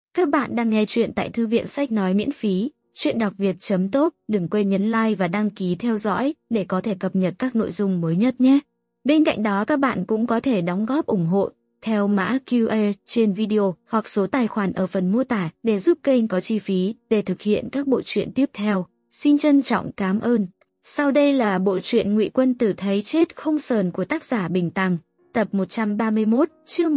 Các bạn đang nghe chuyện tại thư viện sách nói miễn phí, chuyện đọc việt.top. Đừng quên nhấn like và đăng ký theo dõi để có thể cập nhật các nội dung mới nhất nhé. Bên cạnh đó các bạn cũng có thể đóng góp ủng hộ theo mã QR trên video hoặc số tài khoản ở phần mô tả để giúp kênh có chi phí để thực hiện các bộ truyện tiếp theo. Xin trân trọng cảm ơn. Sau đây là bộ truyện Ngụy Quân Tử thấy chết không sờn của tác giả Bình Tằng. Tập 131, chương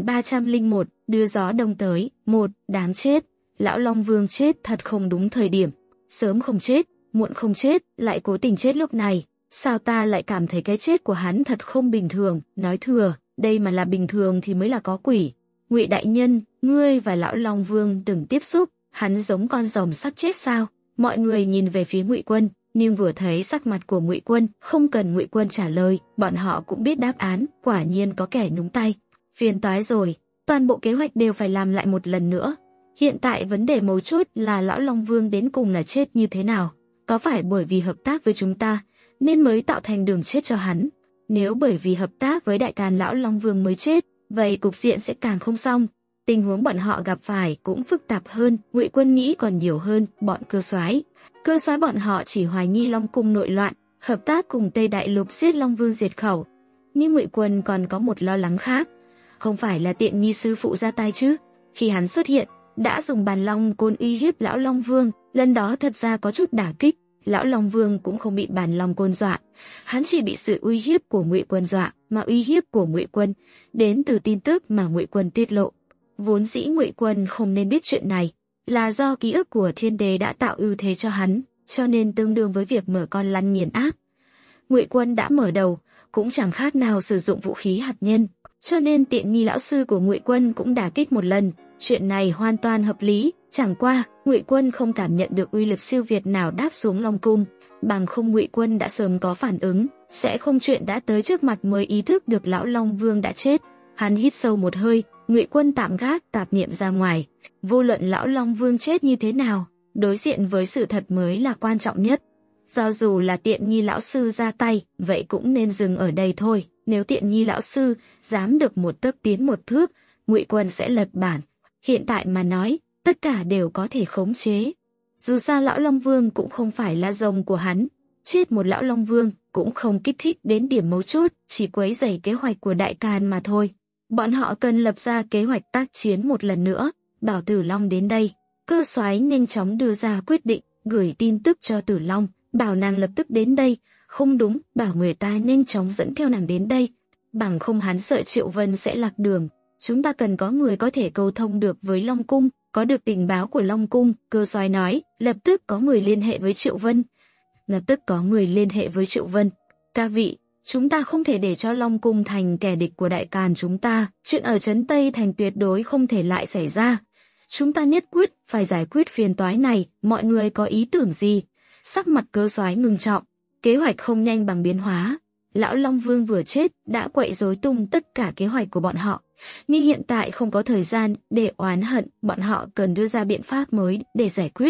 1301, đưa gió đông tới. 1. Đáng chết. Lão Long Vương chết thật không đúng thời điểm. Sớm không chết, muộn không chết, lại cố tình chết lúc này. Sao ta lại cảm thấy cái chết của hắn thật không bình thường. Nói thừa, đây mà là bình thường thì mới là có quỷ. Ngụy đại nhân, ngươi và Lão Long Vương từng tiếp xúc, hắn giống con rồng sắp chết sao? Mọi người nhìn về phía Ngụy Quân, nhưng vừa thấy sắc mặt của Ngụy Quân, không cần Ngụy Quân trả lời, bọn họ cũng biết đáp án, quả nhiên có kẻ nhúng tay. Phiền toái rồi, toàn bộ kế hoạch đều phải làm lại một lần nữa. Hiện tại vấn đề mấu chốt là Lão Long Vương đến cùng là chết như thế nào? Có phải bởi vì hợp tác với chúng ta nên mới tạo thành đường chết cho hắn? Nếu bởi vì hợp tác với đại càn Lão Long Vương mới chết, vậy cục diện sẽ càng không xong. Tình huống bọn họ gặp phải cũng phức tạp hơn, Ngụy Quân nghĩ còn nhiều hơn, bọn cơ soái. Cơ soái bọn họ chỉ hoài nghi Long Cung nội loạn, hợp tác cùng Tây Đại Lục giết Long Vương diệt khẩu. Nhưng Ngụy Quân còn có một lo lắng khác, không phải là Tiện Nghi sư phụ ra tay chứ? Khi hắn xuất hiện, đã dùng bàn long côn uy hiếp Lão Long Vương, lần đó thật ra có chút đả kích. Lão Long Vương cũng không bị bàn long côn dọa, hắn chỉ bị sự uy hiếp của Ngụy Quân dọa, mà uy hiếp của Ngụy Quân đến từ tin tức mà Ngụy Quân tiết lộ. Vốn dĩ Ngụy Quân không nên biết chuyện này, là do ký ức của Thiên Đế đã tạo ưu thế cho hắn, cho nên tương đương với việc mở con lăn nghiền áp. Ngụy Quân đã mở đầu, cũng chẳng khác nào sử dụng vũ khí hạt nhân, cho nên Tiện Nghi lão sư của Ngụy Quân cũng đả kích một lần. Chuyện này hoàn toàn hợp lý, chẳng qua Ngụy Quân không cảm nhận được uy lực siêu việt nào đáp xuống Long Cung, bằng không Ngụy Quân đã sớm có phản ứng, sẽ không chuyện đã tới trước mặt mới ý thức được Lão Long Vương đã chết. Hắn hít sâu một hơi, Ngụy Quân tạm gác tạp niệm ra ngoài, vô luận Lão Long Vương chết như thế nào, đối diện với sự thật mới là quan trọng nhất. Do dù là Tiện Nghi lão sư ra tay, vậy cũng nên dừng ở đây thôi. Nếu Tiện Nghi lão sư dám được một tấc tiến một thước, Ngụy Quân sẽ lật bản. Hiện tại mà nói, tất cả đều có thể khống chế. Dù sao Lão Long Vương cũng không phải là rồng của hắn, chết một Lão Long Vương cũng không kích thích đến điểm mấu chốt, chỉ quấy rầy kế hoạch của đại càn mà thôi. Bọn họ cần lập ra kế hoạch tác chiến một lần nữa. Bảo Tử Long đến đây, cơ soái nhanh chóng đưa ra quyết định, gửi tin tức cho Tử Long, bảo nàng lập tức đến đây. Không đúng, bảo người ta nhanh chóng dẫn theo nàng đến đây, bằng không hắn sợ Triệu Vân sẽ lạc đường. Chúng ta cần có người có thể câu thông được với Long Cung, có được tình báo của Long Cung. Cơ soái nói, lập tức có người liên hệ với Triệu Vân. Lập tức có người liên hệ với Triệu Vân. Các vị, chúng ta không thể để cho Long Cung thành kẻ địch của đại càn chúng ta. Chuyện ở Trấn Tây Thành tuyệt đối không thể lại xảy ra. Chúng ta nhất quyết phải giải quyết phiền toái này. Mọi người có ý tưởng gì? Sắc mặt cơ soái ngưng trọng. Kế hoạch không nhanh bằng biến hóa. Lão Long Vương vừa chết đã quậy rối tung tất cả kế hoạch của bọn họ. Nhưng hiện tại không có thời gian để oán hận, bọn họ cần đưa ra biện pháp mới để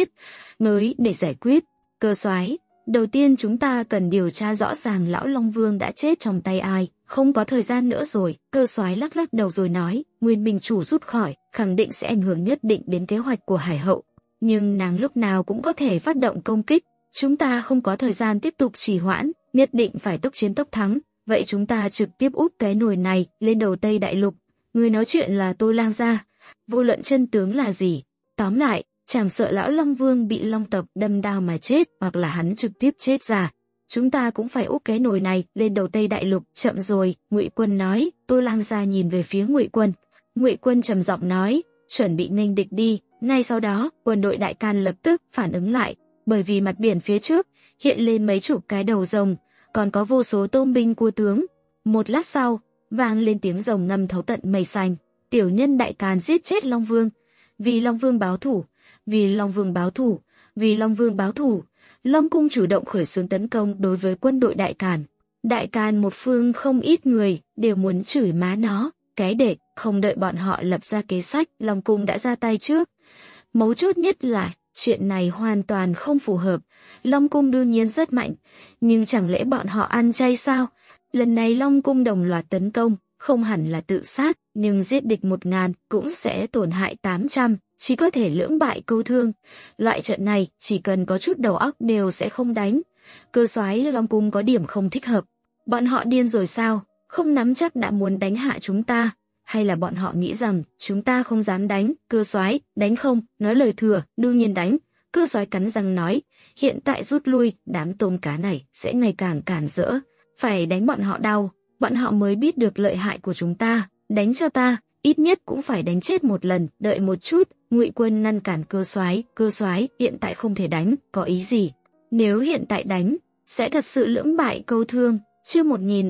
giải quyết. Cơ soái, đầu tiên chúng ta cần điều tra rõ ràng Lão Long Vương đã chết trong tay ai, không có thời gian nữa rồi. Cơ soái lắc lắc đầu rồi nói, Nguyên Minh Chủ rút khỏi, khẳng định sẽ ảnh hưởng nhất định đến kế hoạch của Hải Hậu. Nhưng nàng lúc nào cũng có thể phát động công kích, chúng ta không có thời gian tiếp tục trì hoãn, nhất định phải tốc chiến tốc thắng. Vậy chúng ta trực tiếp úp cái nồi này lên đầu Tây Đại Lục. Người nói chuyện là Tô Lang gia, vô luận chân tướng là gì. Tóm lại, chẳng sợ Lão Long Vương bị Long tộc đâm đao mà chết, hoặc là hắn trực tiếp chết già. Chúng ta cũng phải úp cái nồi này lên đầu Tây Đại Lục. Chậm rồi, Ngụy Quân nói. Tô Lang gia nhìn về phía Ngụy Quân. Ngụy Quân trầm giọng nói, chuẩn bị nghênh địch đi. Ngay sau đó, quân đội đại càn lập tức phản ứng lại, bởi vì mặt biển phía trước hiện lên mấy chục cái đầu rồng, còn có vô số tôm binh cua tướng. Một lát sau, vang lên tiếng rồng ngâm thấu tận mây xanh. Tiểu nhân đại càn giết chết Long Vương, vì Long Vương báo thủ, vì Long Vương báo thủ, vì Long Vương báo thủ. Long Cung chủ động khởi xướng tấn công đối với quân đội đại càn. Đại càn một phương không ít người đều muốn chửi má nó, cái đệ. Không đợi bọn họ lập ra kế sách, Long Cung đã ra tay trước. Mấu chốt nhất là chuyện này hoàn toàn không phù hợp. Long Cung đương nhiên rất mạnh, nhưng chẳng lẽ bọn họ ăn chay sao? Lần này Long Cung đồng loạt tấn công, không hẳn là tự sát, nhưng giết địch 1000 cũng sẽ tổn hại 800. chỉ có thể lưỡng bại câu thương. Loại trận này chỉ cần có chút đầu óc đều sẽ không đánh. Cơ soái Long Cung có điểm không thích hợp. Bọn họ điên rồi sao? Không nắm chắc đã muốn đánh hạ chúng ta. Hay là bọn họ nghĩ rằng chúng ta không dám đánh? Cơ soái, đánh không? Nói lời thừa, đương nhiên đánh. Cơ soái cắn răng nói, hiện tại rút lui, đám tôm cá này sẽ ngày càng cản rỡ. Phải đánh bọn họ đau, bọn họ mới biết được lợi hại của chúng ta. Đánh cho ta, ít nhất cũng phải đánh chết một lần. Đợi một chút, Ngụy Quân ngăn cản cơ soái, hiện tại không thể đánh, có ý gì? Nếu hiện tại đánh, sẽ thật sự lưỡng bại câu thương. Chương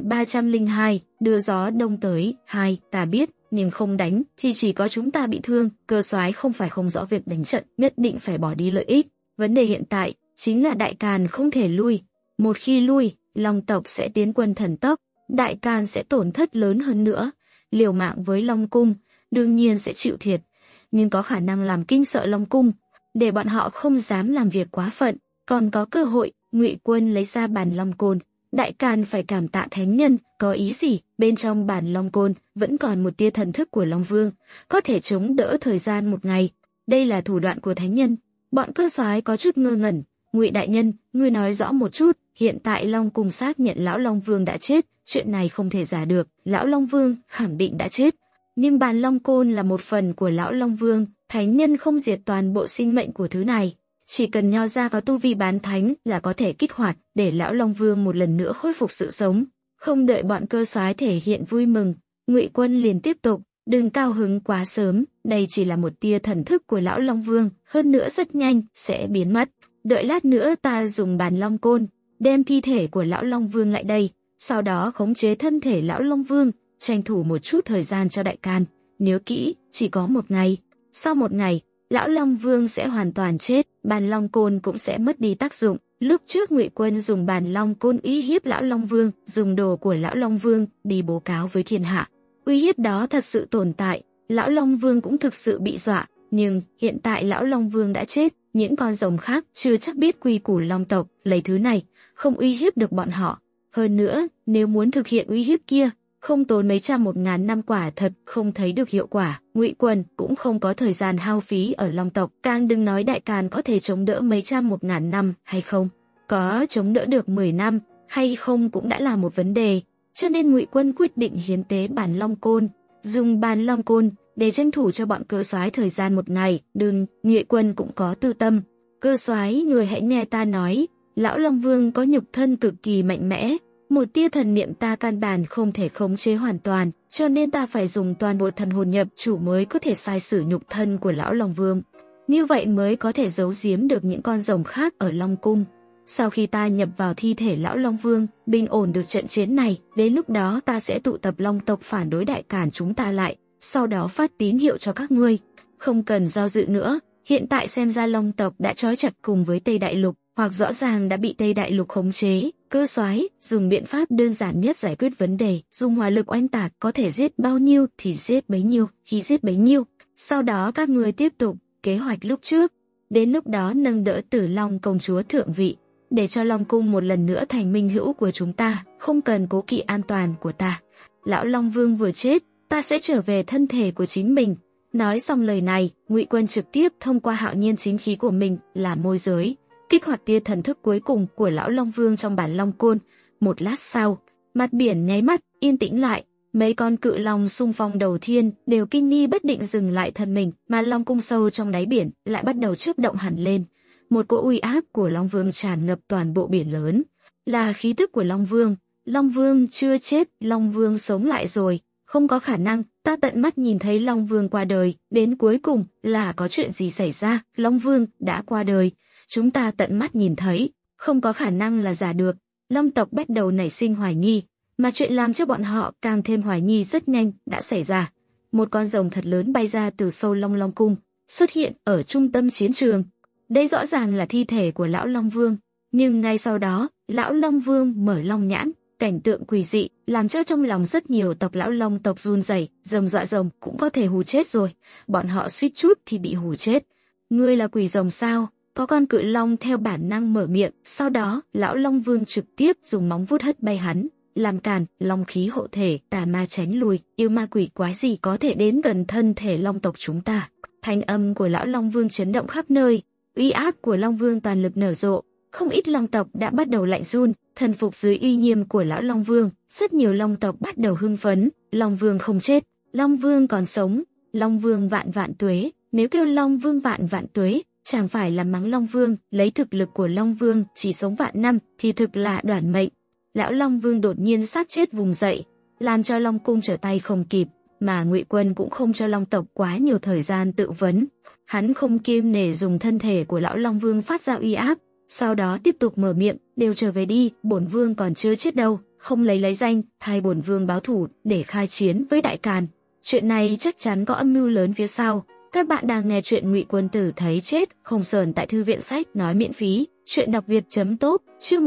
1302, đưa gió đông tới. 2, ta biết, nhưng không đánh thì chỉ có chúng ta bị thương. Cơ soái không phải không rõ việc đánh trận, nhất định phải bỏ đi lợi ích. Vấn đề hiện tại chính là Đại Càn không thể lui. Một khi lui, Long tộc sẽ tiến quân thần tốc, Đại Càn sẽ tổn thất lớn hơn nữa. Liều mạng với Long Cung, đương nhiên sẽ chịu thiệt, nhưng có khả năng làm kinh sợ Long Cung, để bọn họ không dám làm việc quá phận. Còn có cơ hội. Ngụy Quân lấy ra bản Long Côn. Đại Càn phải cảm tạ thánh nhân, có ý gì? Bên trong bản Long Côn vẫn còn một tia thần thức của Long Vương, có thể chống đỡ thời gian một ngày. Đây là thủ đoạn của thánh nhân. Bọn cơ soái có chút ngơ ngẩn. Ngụy đại nhân, ngươi nói rõ một chút. Hiện tại Long Cung xác nhận lão Long Vương đã chết, chuyện này không thể giả được. Lão Long Vương khẳng định đã chết, nhưng bản Long Côn là một phần của lão Long Vương. Thánh nhân không diệt toàn bộ sinh mệnh của thứ này. Chỉ cần Nho ra có tu vi bán thánh là có thể kích hoạt để lão Long Vương một lần nữa khôi phục sự sống. Không đợi bọn cơ soái thể hiện vui mừng, Ngụy Quân liền tiếp tục, đừng cao hứng quá sớm, đây chỉ là một tia thần thức của lão Long Vương, hơn nữa rất nhanh sẽ biến mất. Đợi lát nữa ta dùng bản Long Côn, đem thi thể của lão Long Vương lại đây, sau đó khống chế thân thể lão Long Vương, tranh thủ một chút thời gian cho Đại Càn. Nhớ kỹ, chỉ có một ngày. Sau một ngày, lão Long Vương sẽ hoàn toàn chết, bản Long Côn cũng sẽ mất đi tác dụng. Lúc trước Ngụy Quân dùng bản Long Côn uy hiếp lão Long Vương, dùng đồ của lão Long Vương đi báo cáo với thiên hạ. Uy hiếp đó thật sự tồn tại, lão Long Vương cũng thực sự bị dọa, nhưng hiện tại lão Long Vương đã chết, những con rồng khác chưa chắc biết quy củ Long tộc, lấy thứ này không uy hiếp được bọn họ. Hơn nữa, nếu muốn thực hiện uy hiếp kia, không tốn mấy trăm 1000 năm quả thật không thấy được hiệu quả. Ngụy Quân cũng không có thời gian hao phí ở Long tộc, càng đừng nói Đại Càn có thể chống đỡ mấy trăm 1000 năm hay không. Có chống đỡ được 10 năm hay không cũng đã là một vấn đề, cho nên Ngụy Quân quyết định hiến tế bản Long Côn, dùng bản Long Côn để tranh thủ cho bọn cơ soái thời gian một ngày. Ngụy Quân cũng có tư tâm. Cơ soái, người hãy nghe ta nói, lão Long Vương có nhục thân cực kỳ mạnh mẽ, một tia thần niệm ta căn bản không thể khống chế hoàn toàn, cho nên ta phải dùng toàn bộ thần hồn nhập chủ mới có thể sai sử nhục thân của lão Long Vương. Như vậy mới có thể giấu giếm được những con rồng khác ở Long Cung. Sau khi ta nhập vào thi thể lão Long Vương, bình ổn được trận chiến này, đến lúc đó ta sẽ tụ tập Long tộc phản đối Đại Càn chúng ta lại, sau đó phát tín hiệu cho các ngươi. Không cần do dự nữa, hiện tại xem ra Long tộc đã trói chặt cùng với Tây Đại Lục, hoặc rõ ràng đã bị Tây Đại Lục khống chế. Cơ soái, dùng biện pháp đơn giản nhất giải quyết vấn đề, dùng hỏa lực oanh tạc, có thể giết bao nhiêu thì giết bấy nhiêu, khi giết bấy nhiêu. Sau đó các ngươi tiếp tục kế hoạch lúc trước, đến lúc đó nâng đỡ Tử Long công chúa thượng vị, để cho Long Cung một lần nữa thành minh hữu của chúng ta, không cần cố kỵ an toàn của ta. Lão Long Vương vừa chết, ta sẽ trở về thân thể của chính mình. Nói xong lời này, Ngụy Quân trực tiếp thông qua hạo nhiên chính khí của mình là môi giới, kích hoạt tia thần thức cuối cùng của lão Long Vương trong bản Long Côn. Một lát sau, mặt biển nháy mắt yên tĩnh lại, mấy con cự long xung phong đầu thiên đều kinh nghi bất định dừng lại thân mình, mà Long Cung sâu trong đáy biển lại bắt đầu chớp động hẳn lên. Một cỗ uy áp của Long Vương tràn ngập toàn bộ biển lớn, là khí tức của Long Vương. Long Vương chưa chết, Long Vương sống lại rồi, không có khả năng. Ta tận mắt nhìn thấy Long Vương qua đời, đến cuối cùng là có chuyện gì xảy ra? Long Vương đã qua đời, chúng ta tận mắt nhìn thấy, không có khả năng là giả được. Long tộc bắt đầu nảy sinh hoài nghi, mà chuyện làm cho bọn họ càng thêm hoài nghi rất nhanh đã xảy ra. Một con rồng thật lớn bay ra từ sâu Long Cung, xuất hiện ở trung tâm chiến trường. Đây rõ ràng là thi thể của lão Long Vương, nhưng ngay sau đó, lão Long Vương mở long nhãn, cảnh tượng quỷ dị làm cho trong lòng rất nhiều tộc lão Long tộc run rẩy. Rồng dọa rồng cũng có thể hù chết rồi, bọn họ suýt chút thì bị hù chết. Ngươi là quỷ rồng sao? Có con cự long theo bản năng mở miệng, sau đó lão Long Vương trực tiếp dùng móng vuốt hất bay hắn, làm càn. Long khí hộ thể, tà ma tránh lui, yêu ma quỷ quái gì có thể đến gần thân thể Long tộc chúng ta? Thanh âm của lão Long Vương chấn động khắp nơi, uy áp của Long Vương toàn lực nở rộ, không ít Long tộc đã bắt đầu lạnh run, thần phục dưới uy nghiêm của lão Long Vương, rất nhiều Long tộc bắt đầu hưng phấn, Long Vương không chết, Long Vương còn sống, Long Vương vạn vạn tuế, nếu kêu Long Vương vạn vạn tuế, chẳng phải là mắng Long Vương, lấy thực lực của Long Vương chỉ sống vạn năm thì thực là đoản mệnh. Lão Long Vương đột nhiên sát chết vùng dậy, làm cho Long cung trở tay không kịp, mà Ngụy Quân cũng không cho Long tộc quá nhiều thời gian tự vấn. Hắn không kiêng nể dùng thân thể của lão Long Vương phát ra uy áp, sau đó tiếp tục mở miệng, đều trở về đi, bổn vương còn chưa chết đâu, không lấy danh, thay bổn vương báo thù để khai chiến với Đại Càn. Chuyện này chắc chắn có âm mưu lớn phía sau. Các bạn đang nghe chuyện Ngụy Quân Tử thấy chết không sờn tại thư viện sách nói miễn phí, chuyện đọc việt.top, chương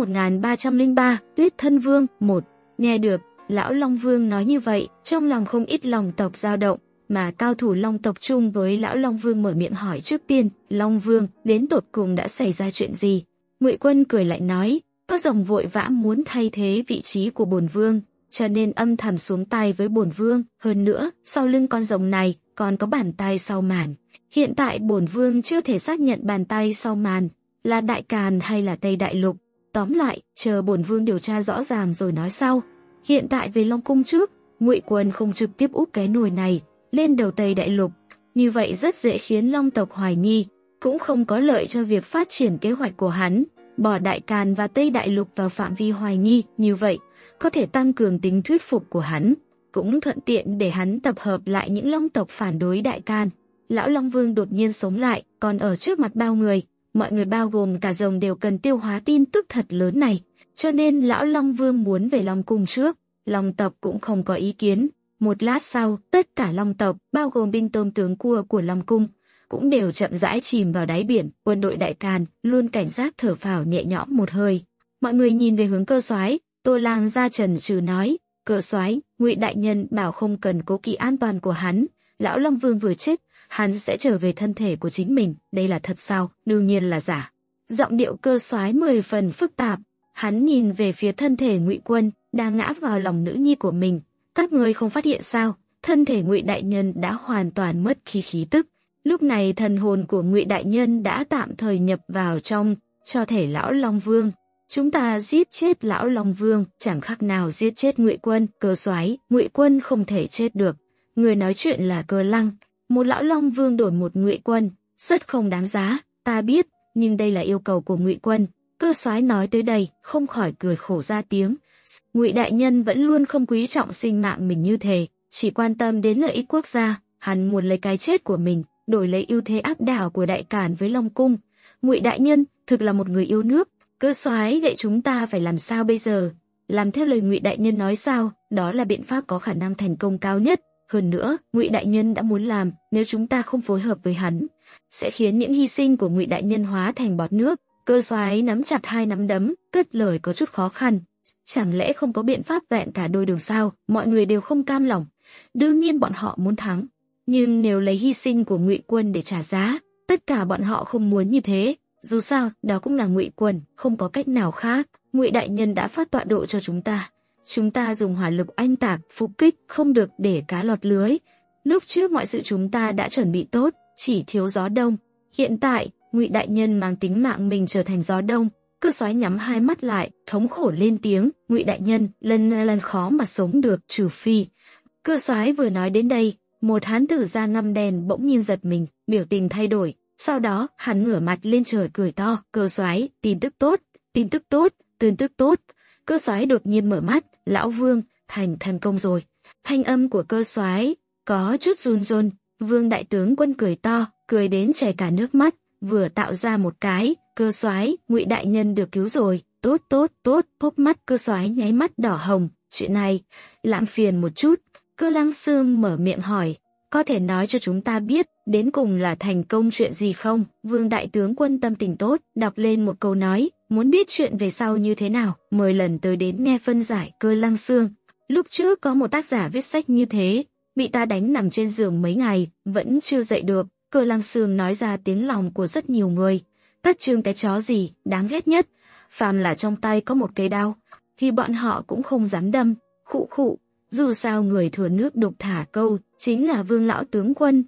1303, Tuyết Thân Vương 1. Nghe được, lão Long Vương nói như vậy, trong lòng không ít Long tộc dao động, mà cao thủ Long tộc chung với lão Long Vương mở miệng hỏi trước tiên, Long Vương, đến tột cùng đã xảy ra chuyện gì? Ngụy Quân cười lại nói, có rồng vội vã muốn thay thế vị trí của bổn vương, cho nên âm thầm xuống tay với bổn vương, hơn nữa, sau lưng con rồng này còn có bàn tay sau màn. Hiện tại bổn vương chưa thể xác nhận bàn tay sau màn là Đại Càn hay là Tây Đại Lục. Tóm lại, chờ bổn vương điều tra rõ ràng rồi nói sau. Hiện tại về Long cung trước, Ngụy Quân không trực tiếp úp cái nồi này lên đầu Tây Đại Lục, như vậy rất dễ khiến Long tộc hoài nghi, cũng không có lợi cho việc phát triển kế hoạch của hắn. Bỏ Đại Càn và Tây Đại Lục vào phạm vi hoài nghi, như vậy có thể tăng cường tính thuyết phục của hắn, cũng thuận tiện để hắn tập hợp lại những Long tộc phản đối Đại Càn. Lão Long Vương đột nhiên sống lại, còn ở trước mặt bao người, mọi người bao gồm cả rồng đều cần tiêu hóa tin tức thật lớn này, cho nên lão Long Vương muốn về Long cung trước. Long tộc cũng không có ý kiến. Một lát sau, tất cả Long tộc, bao gồm binh tôm tướng cua của Long cung, cũng đều chậm rãi chìm vào đáy biển. Quân đội Đại Càn luôn cảnh giác thở phào nhẹ nhõm một hơi. Mọi người nhìn về hướng Cơ Soái, Tô Lang ra trần trừ nói, Cơ Soái, Ngụy đại nhân bảo không cần cố kỵ an toàn của hắn, lão Long Vương vừa chết, hắn sẽ trở về thân thể của chính mình, đây là thật sao? Đương nhiên là giả. Giọng điệu Cơ Soái 10 phần phức tạp, hắn nhìn về phía thân thể Ngụy Quân đang ngã vào lòng nữ nhi của mình. Các ngươi không phát hiện sao? Thân thể Ngụy đại nhân đã hoàn toàn mất khí tức. Lúc này thần hồn của Ngụy đại nhân đã tạm thời nhập vào trong cho thể lão Long Vương. Chúng ta giết chết lão Long Vương, chẳng khác nào giết chết Ngụy Quân. Cơ Soái, Ngụy Quân không thể chết được. Người nói chuyện là Cơ Lăng. Một lão Long Vương đổi một Ngụy Quân, rất không đáng giá. Ta biết, nhưng đây là yêu cầu của Ngụy Quân. Cơ Soái nói tới đây, không khỏi cười khổ ra tiếng. Ngụy đại nhân vẫn luôn không quý trọng sinh mạng mình như thế, chỉ quan tâm đến lợi ích quốc gia. Hắn muốn lấy cái chết của mình đổi lấy ưu thế áp đảo của Đại Càn với Long cung. Ngụy đại nhân thực là một người yêu nước. Cơ Soái, vậy chúng ta phải làm sao bây giờ? Làm theo lời Ngụy đại nhân nói sao? Đó là biện pháp có khả năng thành công cao nhất. Hơn nữa, Ngụy đại nhân đã muốn làm, nếu chúng ta không phối hợp với hắn, sẽ khiến những hy sinh của Ngụy đại nhân hóa thành bọt nước. Cơ Soái nắm chặt hai nắm đấm, cất lời có chút khó khăn. Chẳng lẽ không có biện pháp vẹn cả đôi đường sao? Mọi người đều không cam lòng. Đương nhiên bọn họ muốn thắng, nhưng nếu lấy hy sinh của Ngụy Quân để trả giá, tất cả bọn họ không muốn như thế. Dù sao, đó cũng là Ngụy Quân, không có cách nào khác. Ngụy đại nhân đã phát tọa độ cho chúng ta. Chúng ta dùng hỏa lực oanh tạc, phục kích, không được để cá lọt lưới. Lúc trước mọi sự chúng ta đã chuẩn bị tốt, chỉ thiếu gió đông. Hiện tại, Ngụy đại nhân mang tính mạng mình trở thành gió đông. Cơ Soái nhắm hai mắt lại, thống khổ lên tiếng, Ngụy đại nhân, lần khó mà sống được, trừ phi. Cơ Soái vừa nói đến đây, một hán tử da ngăm đen bỗng nhiên giật mình, biểu tình thay đổi. Sau đó, hắn ngửa mặt lên trời cười to, Cơ Soái, tin tức tốt, tin tức tốt, tin tức tốt. Cơ Soái đột nhiên mở mắt, lão Vương, thành công rồi. Thanh âm của Cơ Soái có chút run run. Vương đại tướng quân cười to, cười đến chảy cả nước mắt, vừa tạo ra một cái, Cơ Soái, Ngụy đại nhân được cứu rồi, tốt, hốc mắt Cơ Soái nháy mắt đỏ hồng. Chuyện này, làm phiền một chút. Cơ Lăng Xương mở miệng hỏi, có thể nói cho chúng ta biết, đến cùng là thành công chuyện gì không? Vương đại tướng quân tâm tình tốt, đọc lên một câu nói, muốn biết chuyện về sau như thế nào, mời lần tới đến nghe phân giải. Cơ Lăng Xương, lúc trước có một tác giả viết sách như thế, bị ta đánh nằm trên giường mấy ngày, vẫn chưa dậy được. Cơ Lăng Xương nói ra tiếng lòng của rất nhiều người. Các chương cái chó gì, đáng ghét nhất, phàm là trong tay có một cây đao, thì bọn họ cũng không dám đâm. Khụ, dù sao người thừa nước độc thả câu, chính là Vương lão tướng quân.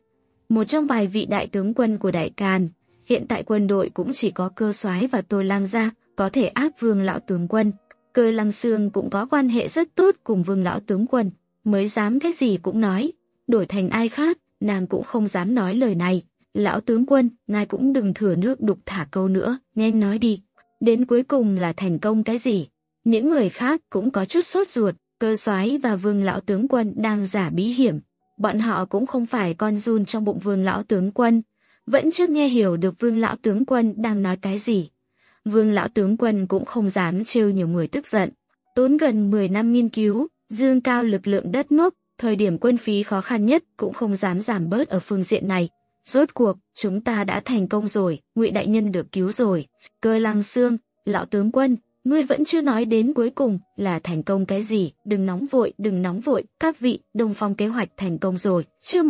một trong vài vị đại tướng quân của Đại Càn. Hiện tại quân đội cũng chỉ có Cơ Soái và Tôi Lang Gia có thể áp Vương lão tướng quân. Cơ Lăng Xương cũng có quan hệ rất tốt cùng Vương lão tướng quân, mới dám cái gì cũng nói. Đổi thành ai khác, nàng cũng không dám nói lời này. Lão tướng quân, ngài cũng đừng thừa nước đục thả câu nữa, nhanh nói đi. Đến cuối cùng là thành công cái gì? Những người khác cũng có chút sốt ruột. Cơ Soái và Vương lão tướng quân đang giả bí hiểm. Bọn họ cũng không phải con giun trong bụng Vương lão tướng quân, vẫn chưa nghe hiểu được Vương lão tướng quân đang nói cái gì. Vương lão tướng quân cũng không dám trêu nhiều người tức giận. Tốn gần 10 năm nghiên cứu, dương cao lực lượng đất nước, thời điểm quân phí khó khăn nhất cũng không dám giảm bớt ở phương diện này. Rốt cuộc, chúng ta đã thành công rồi, Ngụy đại nhân được cứu rồi. Cơ Lăng Xương, lão tướng quân, ngươi vẫn chưa nói đến cuối cùng là thành công cái gì, đừng nóng vội, các vị, Đông Phong kế hoạch thành công rồi. Chương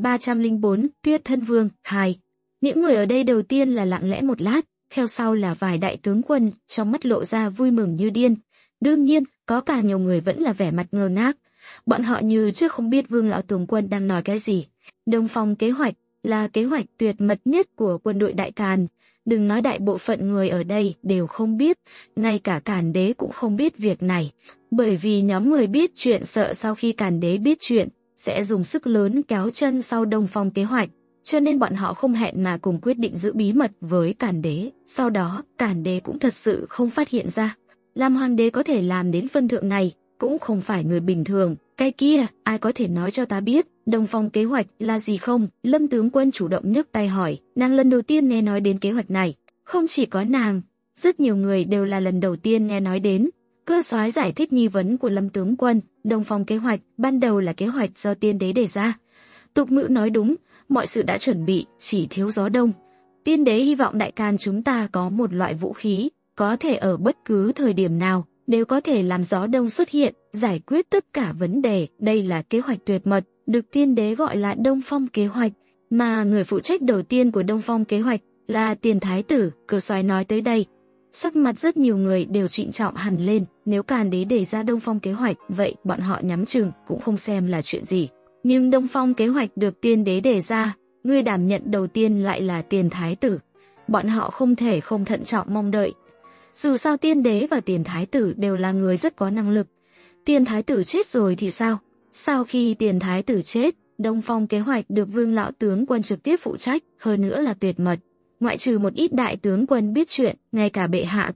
1304, Tuyết Thân Vương 2. Những người ở đây đầu tiên là lặng lẽ một lát, theo sau là vài đại tướng quân, trong mắt lộ ra vui mừng như điên. Đương nhiên, có cả nhiều người vẫn là vẻ mặt ngơ ngác. Bọn họ như trước không biết Vương lão tướng quân đang nói cái gì. Đông Phong kế hoạch là kế hoạch tuyệt mật nhất của quân đội Đại Càn. Đừng nói đại bộ phận người ở đây đều không biết, ngay cả Càn đế cũng không biết việc này. Bởi vì nhóm người biết chuyện sợ sau khi Càn đế biết chuyện, sẽ dùng sức lớn kéo chân sau Đông Phong kế hoạch. Cho nên bọn họ không hẹn mà cùng quyết định giữ bí mật với Càn đế. Sau đó, Càn đế cũng thật sự không phát hiện ra. Làm hoàng đế có thể làm đến phân thượng này, cũng không phải người bình thường. Cái kia, ai có thể nói cho ta biết, Đông Phong kế hoạch là gì không? Lâm tướng quân chủ động nhấc tay hỏi, nàng lần đầu tiên nghe nói đến kế hoạch này. Không chỉ có nàng, rất nhiều người đều là lần đầu tiên nghe nói đến. Cơ Soái giải thích nghi vấn của Lâm tướng quân, Đông Phong kế hoạch ban đầu là kế hoạch do tiên đế đề ra. Tục ngữ nói đúng, mọi sự đã chuẩn bị, chỉ thiếu gió đông. Tiên đế hy vọng Đại Càn chúng ta có một loại vũ khí, có thể ở bất cứ thời điểm nào, đều có thể làm gió đông xuất hiện, giải quyết tất cả vấn đề. Đây là kế hoạch tuyệt mật, được tiên đế gọi là Đông Phong kế hoạch, mà người phụ trách đầu tiên của Đông Phong kế hoạch là Tiền Thái tử. Cơ Soái nói tới đây, sắc mặt rất nhiều người đều trịnh trọng hẳn lên. Nếu Càn đế đề ra Đông Phong kế hoạch, vậy bọn họ nhắm chừng cũng không xem là chuyện gì. Nhưng Đông Phong kế hoạch được tiên đế đề ra, người đảm nhận đầu tiên lại là Tiền Thái tử. Bọn họ không thể không thận trọng mong đợi. Dù sao tiên đế và Tiền Thái tử đều là người rất có năng lực. Tiền Thái tử chết rồi thì sao? Sau khi Tiền Thái tử chết, Đông Phong kế hoạch được Vương lão tướng quân trực tiếp phụ trách, hơn nữa là tuyệt mật. Ngoại trừ một ít đại tướng quân biết chuyện, ngay cả bệ hạ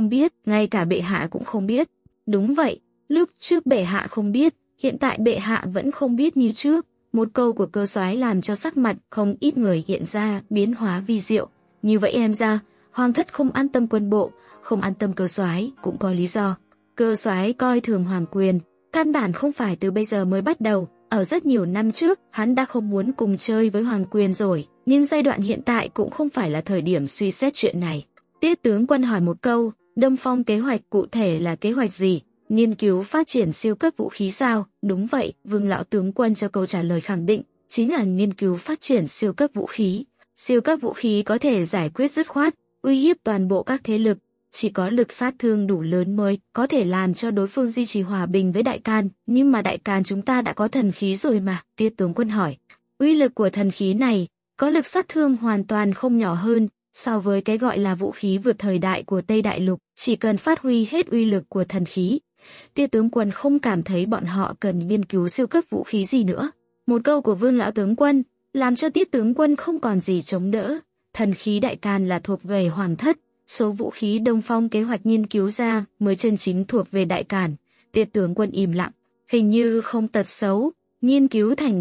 cũng không biết. Đúng vậy, lúc trước bệ hạ không biết, hiện tại bệ hạ vẫn không biết như trước. Một câu của Cơ Soái làm cho sắc mặt không ít người hiện ra biến hóa vi diệu. Như vậy em ra, hoàng thất không an tâm quân bộ, không an tâm Cơ Soái cũng có lý do. Cơ Soái coi thường hoàng quyền, căn bản không phải từ bây giờ mới bắt đầu. Ở rất nhiều năm trước, hắn đã không muốn cùng chơi với hoàng quyền rồi. Nhưng giai đoạn hiện tại cũng không phải là thời điểm suy xét chuyện này. Tiết tướng quân hỏi một câu, Đông Phong kế hoạch cụ thể là kế hoạch gì? Nghiên cứu phát triển siêu cấp vũ khí sao? Đúng vậy, Vương lão tướng quân cho câu trả lời khẳng định, chính là nghiên cứu phát triển siêu cấp vũ khí. Siêu cấp vũ khí có thể giải quyết dứt khoát, uy hiếp toàn bộ các thế lực. Chỉ có lực sát thương đủ lớn mới có thể làm cho đối phương duy trì hòa bình với Đại Càn. Nhưng mà Đại Càn chúng ta đã có thần khí rồi mà, Tiết tướng quân hỏi. Uy lực của thần khí này có lực sát thương hoàn toàn không nhỏ hơn so với cái gọi là vũ khí vượt thời đại của Tây Đại Lục. Chỉ cần phát huy hết uy lực của thần khí, Tiết tướng quân không cảm thấy bọn họ cần nghiên cứu siêu cấp vũ khí gì nữa. Một câu của Vương lão tướng quân làm cho Tiết tướng quân không còn gì chống đỡ. Thần khí Đại Càn là thuộc về hoàng thất, số vũ khí Đông Phong kế hoạch nghiên cứu ra mới chân chính thuộc về Đại Càn. Tiết tướng quân im lặng, hình như không tật xấu. Nghiên cứu thành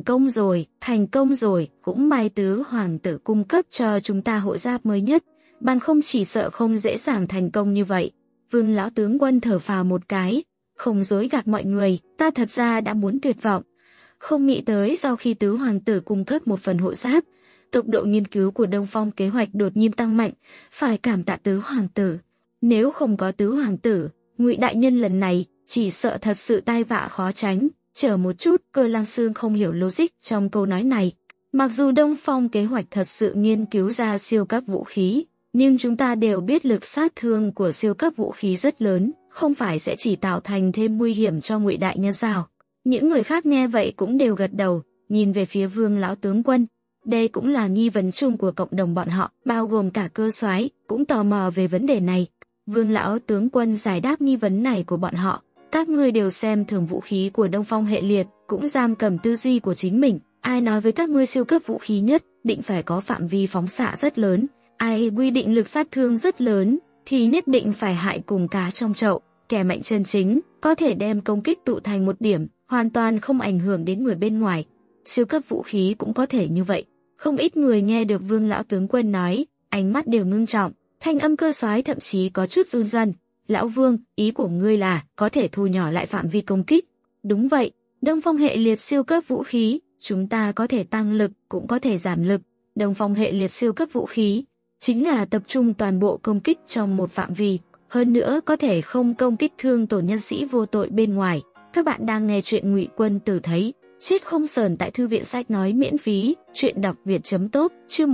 công rồi, cũng may tứ hoàng tử cung cấp cho chúng ta hộ giáp mới nhất, bằng không chỉ sợ không dễ dàng thành công như vậy. Vương lão tướng quân thở phào một cái, không dối gạt mọi người, ta thật ra đã muốn tuyệt vọng. Không nghĩ tới sau khi tứ hoàng tử cung cấp một phần hộ giáp, tốc độ nghiên cứu của Đông Phong kế hoạch đột nhiên tăng mạnh, phải cảm tạ tứ hoàng tử. Nếu không có tứ hoàng tử, Ngụy đại nhân lần này chỉ sợ thật sự tai vạ khó tránh. Chờ một chút, Cơ Lăng Xương không hiểu logic trong câu nói này. Mặc dù Đông Phong kế hoạch thật sự nghiên cứu ra siêu cấp vũ khí, nhưng chúng ta đều biết lực sát thương của siêu cấp vũ khí rất lớn, không phải sẽ chỉ tạo thành thêm nguy hiểm cho Ngụy đại nhân sao? Những người khác nghe vậy cũng đều gật đầu, nhìn về phía Vương lão tướng quân. Đây cũng là nghi vấn chung của cộng đồng bọn họ, bao gồm cả cơ soái cũng tò mò về vấn đề này. Vương lão tướng quân giải đáp nghi vấn này của bọn họ. Các ngươi đều xem thường vũ khí của Đông Phong hệ liệt, cũng giam cầm tư duy của chính mình. Ai nói với các ngươi siêu cấp vũ khí nhất, định phải có phạm vi phóng xạ rất lớn. Ai quy định lực sát thương rất lớn, thì nhất định phải hại cùng cá trong chậu. Kẻ mạnh chân chính, có thể đem công kích tụ thành một điểm, hoàn toàn không ảnh hưởng đến người bên ngoài. Siêu cấp vũ khí cũng có thể như vậy. Không ít người nghe được Vương lão tướng quân nói, ánh mắt đều ngưng trọng, thanh âm cơ soái thậm chí có chút run run. Lão Vương, ý của ngươi là có thể thu nhỏ lại phạm vi công kích. Đúng vậy, Đông Phong hệ liệt siêu cấp vũ khí, chúng ta có thể tăng lực, cũng có thể giảm lực. Đông Phong hệ liệt siêu cấp vũ khí, chính là tập trung toàn bộ công kích trong một phạm vi, hơn nữa có thể không công kích thương tổn nhân sĩ vô tội bên ngoài. Các bạn đang nghe chuyện Ngụy Quân Tử thấy chết không sờn tại thư viện sách nói miễn phí, chuyện đọc việt.top, chương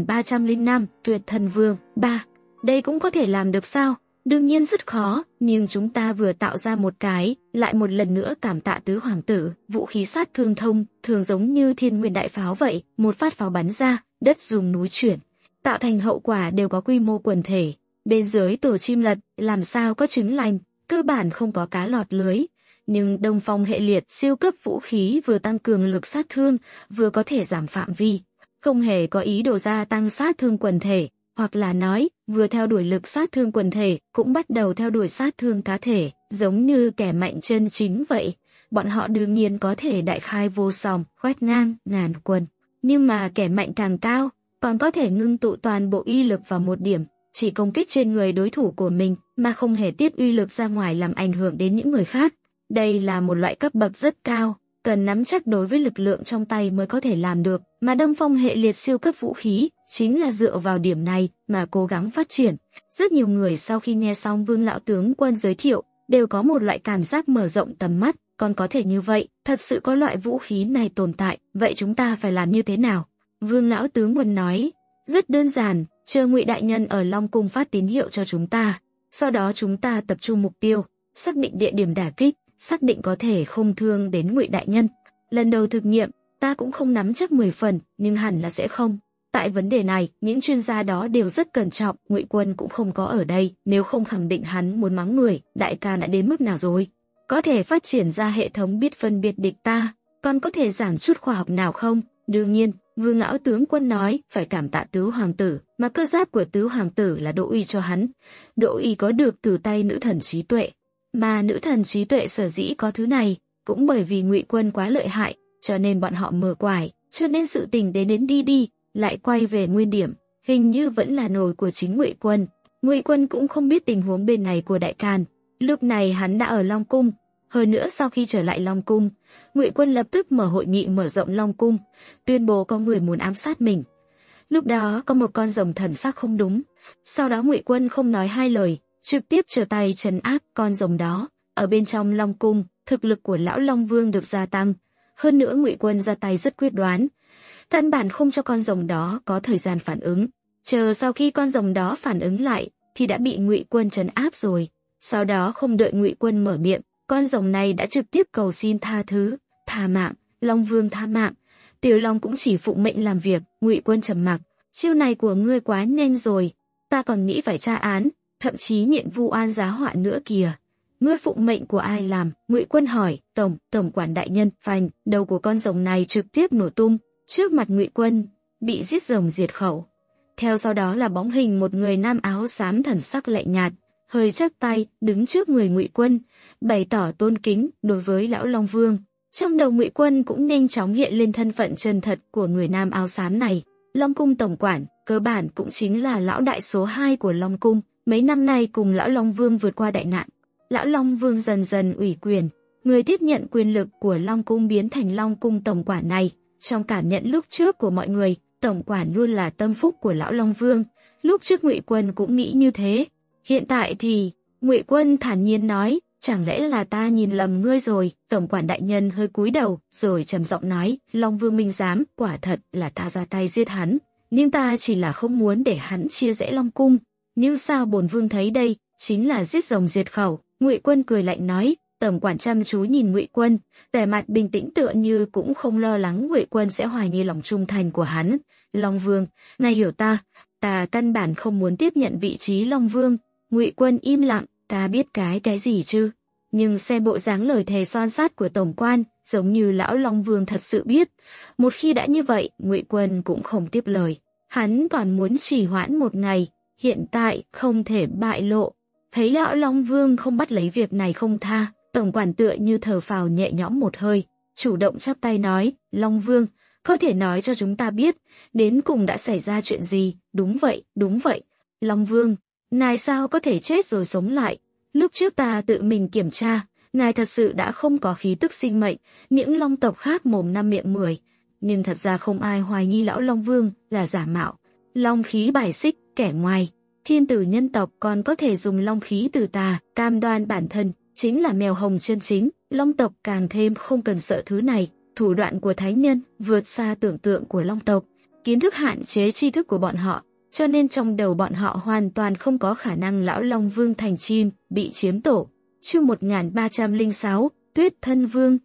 1305, Tuyệt Thần Vương 3. Đây cũng có thể làm được sao? Đương nhiên rất khó, nhưng chúng ta vừa tạo ra một cái, lại một lần nữa cảm tạ tứ hoàng tử. Vũ khí sát thương thông, thường giống như thiên nguyên đại pháo vậy, một phát pháo bắn ra, đất rung núi chuyển, tạo thành hậu quả đều có quy mô quần thể. Bên dưới tổ chim lật, làm sao có trứng lành, cơ bản không có cá lọt lưới. Nhưng Đông Phong hệ liệt siêu cấp vũ khí vừa tăng cường lực sát thương, vừa có thể giảm phạm vi, không hề có ý đồ gia tăng sát thương quần thể, hoặc là nói, vừa theo đuổi lực sát thương quần thể, cũng bắt đầu theo đuổi sát thương cá thể, giống như kẻ mạnh chân chính vậy. Bọn họ đương nhiên có thể đại khai vô song, quét ngang ngàn quân, nhưng mà kẻ mạnh càng cao, còn có thể ngưng tụ toàn bộ uy lực vào một điểm, chỉ công kích trên người đối thủ của mình, mà không hề tiết uy lực ra ngoài làm ảnh hưởng đến những người khác. Đây là một loại cấp bậc rất cao, cần nắm chắc đối với lực lượng trong tay mới có thể làm được, mà Đông Phong hệ liệt siêu cấp vũ khí chính là dựa vào điểm này mà cố gắng phát triển. Rất nhiều người sau khi nghe xong Vương lão tướng quân giới thiệu, đều có một loại cảm giác mở rộng tầm mắt, còn có thể như vậy, thật sự có loại vũ khí này tồn tại, vậy chúng ta phải làm như thế nào? Vương lão tướng quân nói, rất đơn giản, chờ Ngụy đại nhân ở Long Cung phát tín hiệu cho chúng ta, sau đó chúng ta tập trung mục tiêu, xác định địa điểm đả kích, xác định có thể không thương đến Ngụy đại nhân. Lần đầu thực nghiệm, ta cũng không nắm chắc 10 phần, nhưng hẳn là sẽ không. Tại vấn đề này, những chuyên gia đó đều rất cẩn trọng, Ngụy Quân cũng không có ở đây, nếu không khẳng định hắn muốn mắng người, đại ca đã đến mức nào rồi? Có thể phát triển ra hệ thống biết phân biệt địch ta, còn có thể giảng chút khoa học nào không? Đương nhiên, Vương lão tướng quân nói phải cảm tạ tứ hoàng tử, mà cơ giáp của tứ hoàng tử là Đỗ Uy cho hắn. Đỗ Uy có được từ tay nữ thần trí tuệ, mà nữ thần trí tuệ sở dĩ có thứ này, cũng bởi vì Ngụy Quân quá lợi hại, cho nên bọn họ mở quải, cho nên sự tình đến đi, lại quay về nguyên điểm, hình như vẫn là nồi của chính Ngụy Quân. Ngụy Quân cũng không biết tình huống bên này của Đại Càn, lúc này hắn đã ở Long Cung. Hơn nữa sau khi trở lại Long Cung, Ngụy Quân lập tức mở hội nghị mở rộng Long Cung, tuyên bố có người muốn ám sát mình. Lúc đó có một con rồng thần sắc không đúng, sau đó Ngụy Quân không nói hai lời, trực tiếp trở tay trấn áp con rồng đó. Ở bên trong Long Cung, thực lực của lão Long Vương được gia tăng, hơn nữa Ngụy Quân ra tay rất quyết đoán, căn bản không cho con rồng đó có thời gian phản ứng. Chờ sau khi con rồng đó phản ứng lại, thì đã bị Ngụy Quân trấn áp rồi. Sau đó không đợi Ngụy Quân mở miệng, con rồng này đã trực tiếp cầu xin tha thứ, tha mạng, Long Vương tha mạng. Tiểu Long cũng chỉ phụng mệnh làm việc. Ngụy Quân trầm mặc, chiêu này của ngươi quá nhanh rồi, ta còn nghĩ phải tra án, thậm chí nhận vu oan giá họa nữa kìa. Ngươi phụng mệnh của ai làm? Ngụy Quân hỏi. Tổng quản đại nhân. Phanh, đầu của con rồng này trực tiếp nổ tung trước mặt Ngụy Quân, bị giết rồng diệt khẩu. Theo sau đó là bóng hình một người nam áo xám thần sắc lạnh nhạt, hơi chắp tay đứng trước người Ngụy Quân, bày tỏ tôn kính đối với lão Long Vương. Trong đầu Ngụy Quân cũng nhanh chóng hiện lên thân phận chân thật của người nam áo xám này. Long Cung tổng quản, cơ bản cũng chính là lão đại số 2 của Long Cung, mấy năm nay cùng lão Long Vương vượt qua đại nạn. Lão Long Vương dần dần ủy quyền, người tiếp nhận quyền lực của Long Cung biến thành Long Cung tổng quản này. Trong cảm nhận lúc trước của mọi người, tổng quản luôn là tâm phúc của lão Long Vương. Lúc trước Ngụy Quân cũng nghĩ như thế. Hiện tại thì, Ngụy Quân thản nhiên nói, chẳng lẽ là ta nhìn lầm ngươi rồi? Tổng quản đại nhân hơi cúi đầu, rồi trầm giọng nói, Long Vương minh giám, quả thật là ta ra tay giết hắn, nhưng ta chỉ là không muốn để hắn chia rẽ Long Cung. Nhưng sao bổn vương thấy đây, chính là giết rồng diệt khẩu. Ngụy Quân cười lạnh nói, Tổng quản chăm chú nhìn Ngụy Quân, vẻ mặt bình tĩnh tựa như cũng không lo lắng Ngụy Quân sẽ hoài nghi lòng trung thành của hắn. Long Vương, ngài hiểu ta căn bản không muốn tiếp nhận vị trí Long Vương. Ngụy Quân im lặng, ta biết cái gì chứ? Nhưng xem bộ dáng lời thề son sắt của tổng quan, giống như lão Long Vương thật sự biết. Một khi đã như vậy, Ngụy Quân cũng không tiếp lời. Hắn còn muốn trì hoãn một ngày, hiện tại không thể bại lộ. Thấy lão Long Vương không bắt lấy việc này không tha, tổng quản tựa như thở phào nhẹ nhõm một hơi, chủ động chắp tay nói, Long Vương, có thể nói cho chúng ta biết, đến cùng đã xảy ra chuyện gì? Đúng vậy. Long Vương, ngài sao có thể chết rồi sống lại? Lúc trước ta tự mình kiểm tra, ngài thật sự đã không có khí tức sinh mệnh, những long tộc khác mồm năm miệng mười. Nhưng thật ra không ai hoài nghi lão Long Vương là giả mạo. Long khí bài xích, kẻ ngoài. Thiên tử nhân tộc còn có thể dùng long khí từ tà, cam đoan bản thân, chính là mèo hồng chân chính. Long tộc càng thêm không cần sợ thứ này. Thủ đoạn của thánh nhân vượt xa tưởng tượng của long tộc. Kiến thức hạn chế tri thức của bọn họ, cho nên trong đầu bọn họ hoàn toàn không có khả năng lão Long Vương thành chim, bị chiếm tổ. Chương 1306, Tuyết Thân Vương,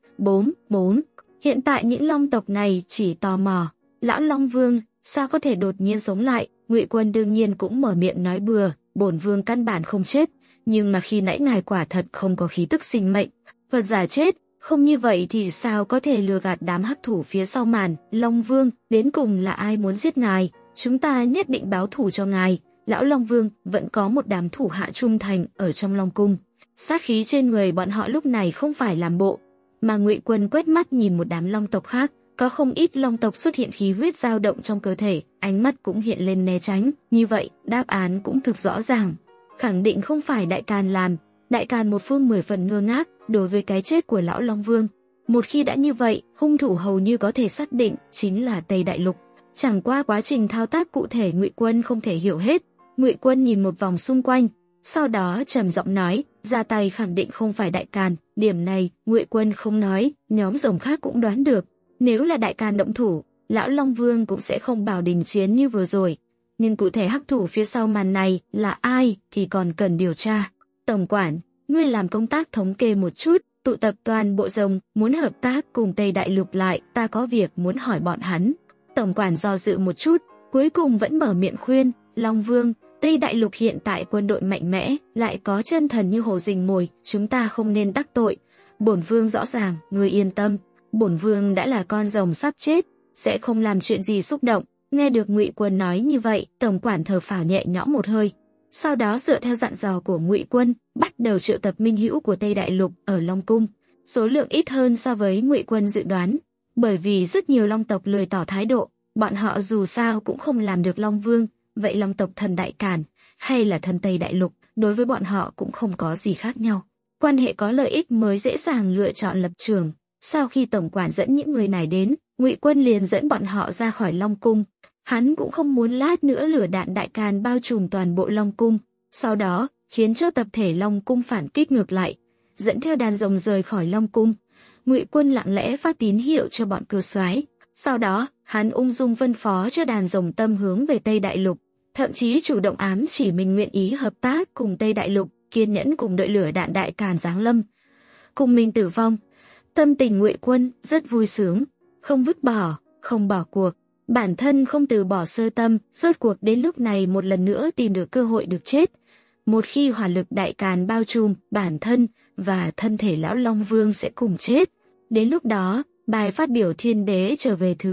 4. Hiện tại những long tộc này chỉ tò mò, lão Long Vương sao có thể đột nhiên sống lại? Ngụy Quân đương nhiên cũng mở miệng nói bừa, bổn vương căn bản không chết, nhưng mà khi nãy ngài quả thật không có khí tức sinh mệnh, Phật giả chết, không như vậy thì sao có thể lừa gạt đám hắc thủ phía sau màn? Long Vương, đến cùng là ai muốn giết ngài? Chúng ta nhất định báo thù cho ngài. Lão Long Vương vẫn có một đám thủ hạ trung thành ở trong Long Cung. Sát khí trên người bọn họ lúc này không phải làm bộ, mà Ngụy Quân quét mắt nhìn một đám long tộc khác, có không ít long tộc xuất hiện khí huyết dao động trong cơ thể, ánh mắt cũng hiện lên né tránh. Như vậy, đáp án cũng thực rõ ràng, khẳng định không phải Đại Càn làm. Đại Càn một phương 10 phần ngơ ngác đối với cái chết của lão Long Vương. Một khi đã như vậy, hung thủ hầu như có thể xác định chính là Tây Đại Lục. Chẳng qua quá trình thao tác cụ thể Ngụy Quân không thể hiểu hết. Ngụy Quân nhìn một vòng xung quanh, sau đó trầm giọng nói, ra tay khẳng định không phải Đại Càn. Điểm này Ngụy Quân không nói, nhóm rồng khác cũng đoán được. Nếu là Đại Càn động thủ, lão Long Vương cũng sẽ không bảo đình chiến như vừa rồi. Nhưng cụ thể hắc thủ phía sau màn này là ai thì còn cần điều tra. Tổng quản, ngươi làm công tác thống kê một chút, tụ tập toàn bộ rồng, muốn hợp tác cùng Tây Đại Lục lại, ta có việc muốn hỏi bọn hắn. Tổng quản do dự một chút, cuối cùng vẫn mở miệng khuyên, Long Vương, Tây Đại Lục hiện tại quân đội mạnh mẽ, lại có chân thần như hồ rình mồi, chúng ta không nên đắc tội. Bổn Vương rõ ràng, ngươi yên tâm, bổn Vương đã là con rồng sắp chết, sẽ không làm chuyện gì xúc động. Nghe được Ngụy Quân nói như vậy, tổng quản thở phào nhẹ nhõm một hơi. Sau đó dựa theo dặn dò của Ngụy Quân, bắt đầu triệu tập minh hữu của Tây Đại Lục ở Long Cung. Số lượng ít hơn so với Ngụy Quân dự đoán, bởi vì rất nhiều long tộc lười tỏ thái độ, bọn họ dù sao cũng không làm được Long Vương, vậy long tộc thần Đại Càn hay là thần Tây Đại Lục, đối với bọn họ cũng không có gì khác nhau. Quan hệ có lợi ích mới dễ dàng lựa chọn lập trường. Sau khi tổng quản dẫn những người này đến, Ngụy Quân liền dẫn bọn họ ra khỏi Long Cung. Hắn cũng không muốn lát nữa lửa đạn Đại Càn bao trùm toàn bộ Long Cung, sau đó khiến cho tập thể Long Cung phản kích ngược lại, dẫn theo đàn rồng rời khỏi Long Cung. Ngụy Quân lặng lẽ phát tín hiệu cho bọn cưa soái, sau đó hắn ung dung phân phó cho đàn rồng tâm hướng về Tây Đại Lục, thậm chí chủ động ám chỉ mình nguyện ý hợp tác cùng Tây Đại Lục, kiên nhẫn cùng đợi lửa đạn Đại Càn giáng lâm, cùng mình tử vong. Tâm tình Ngụy Quân rất vui sướng, không vứt bỏ, không bỏ cuộc. Bản thân không từ bỏ sơ tâm, rốt cuộc đến lúc này một lần nữa tìm được cơ hội được chết. Một khi hỏa lực Đại Càn bao trùm, bản thân và thân thể lão Long Vương sẽ cùng chết. Đến lúc đó, bài phát biểu Thiên Đế trở về thứ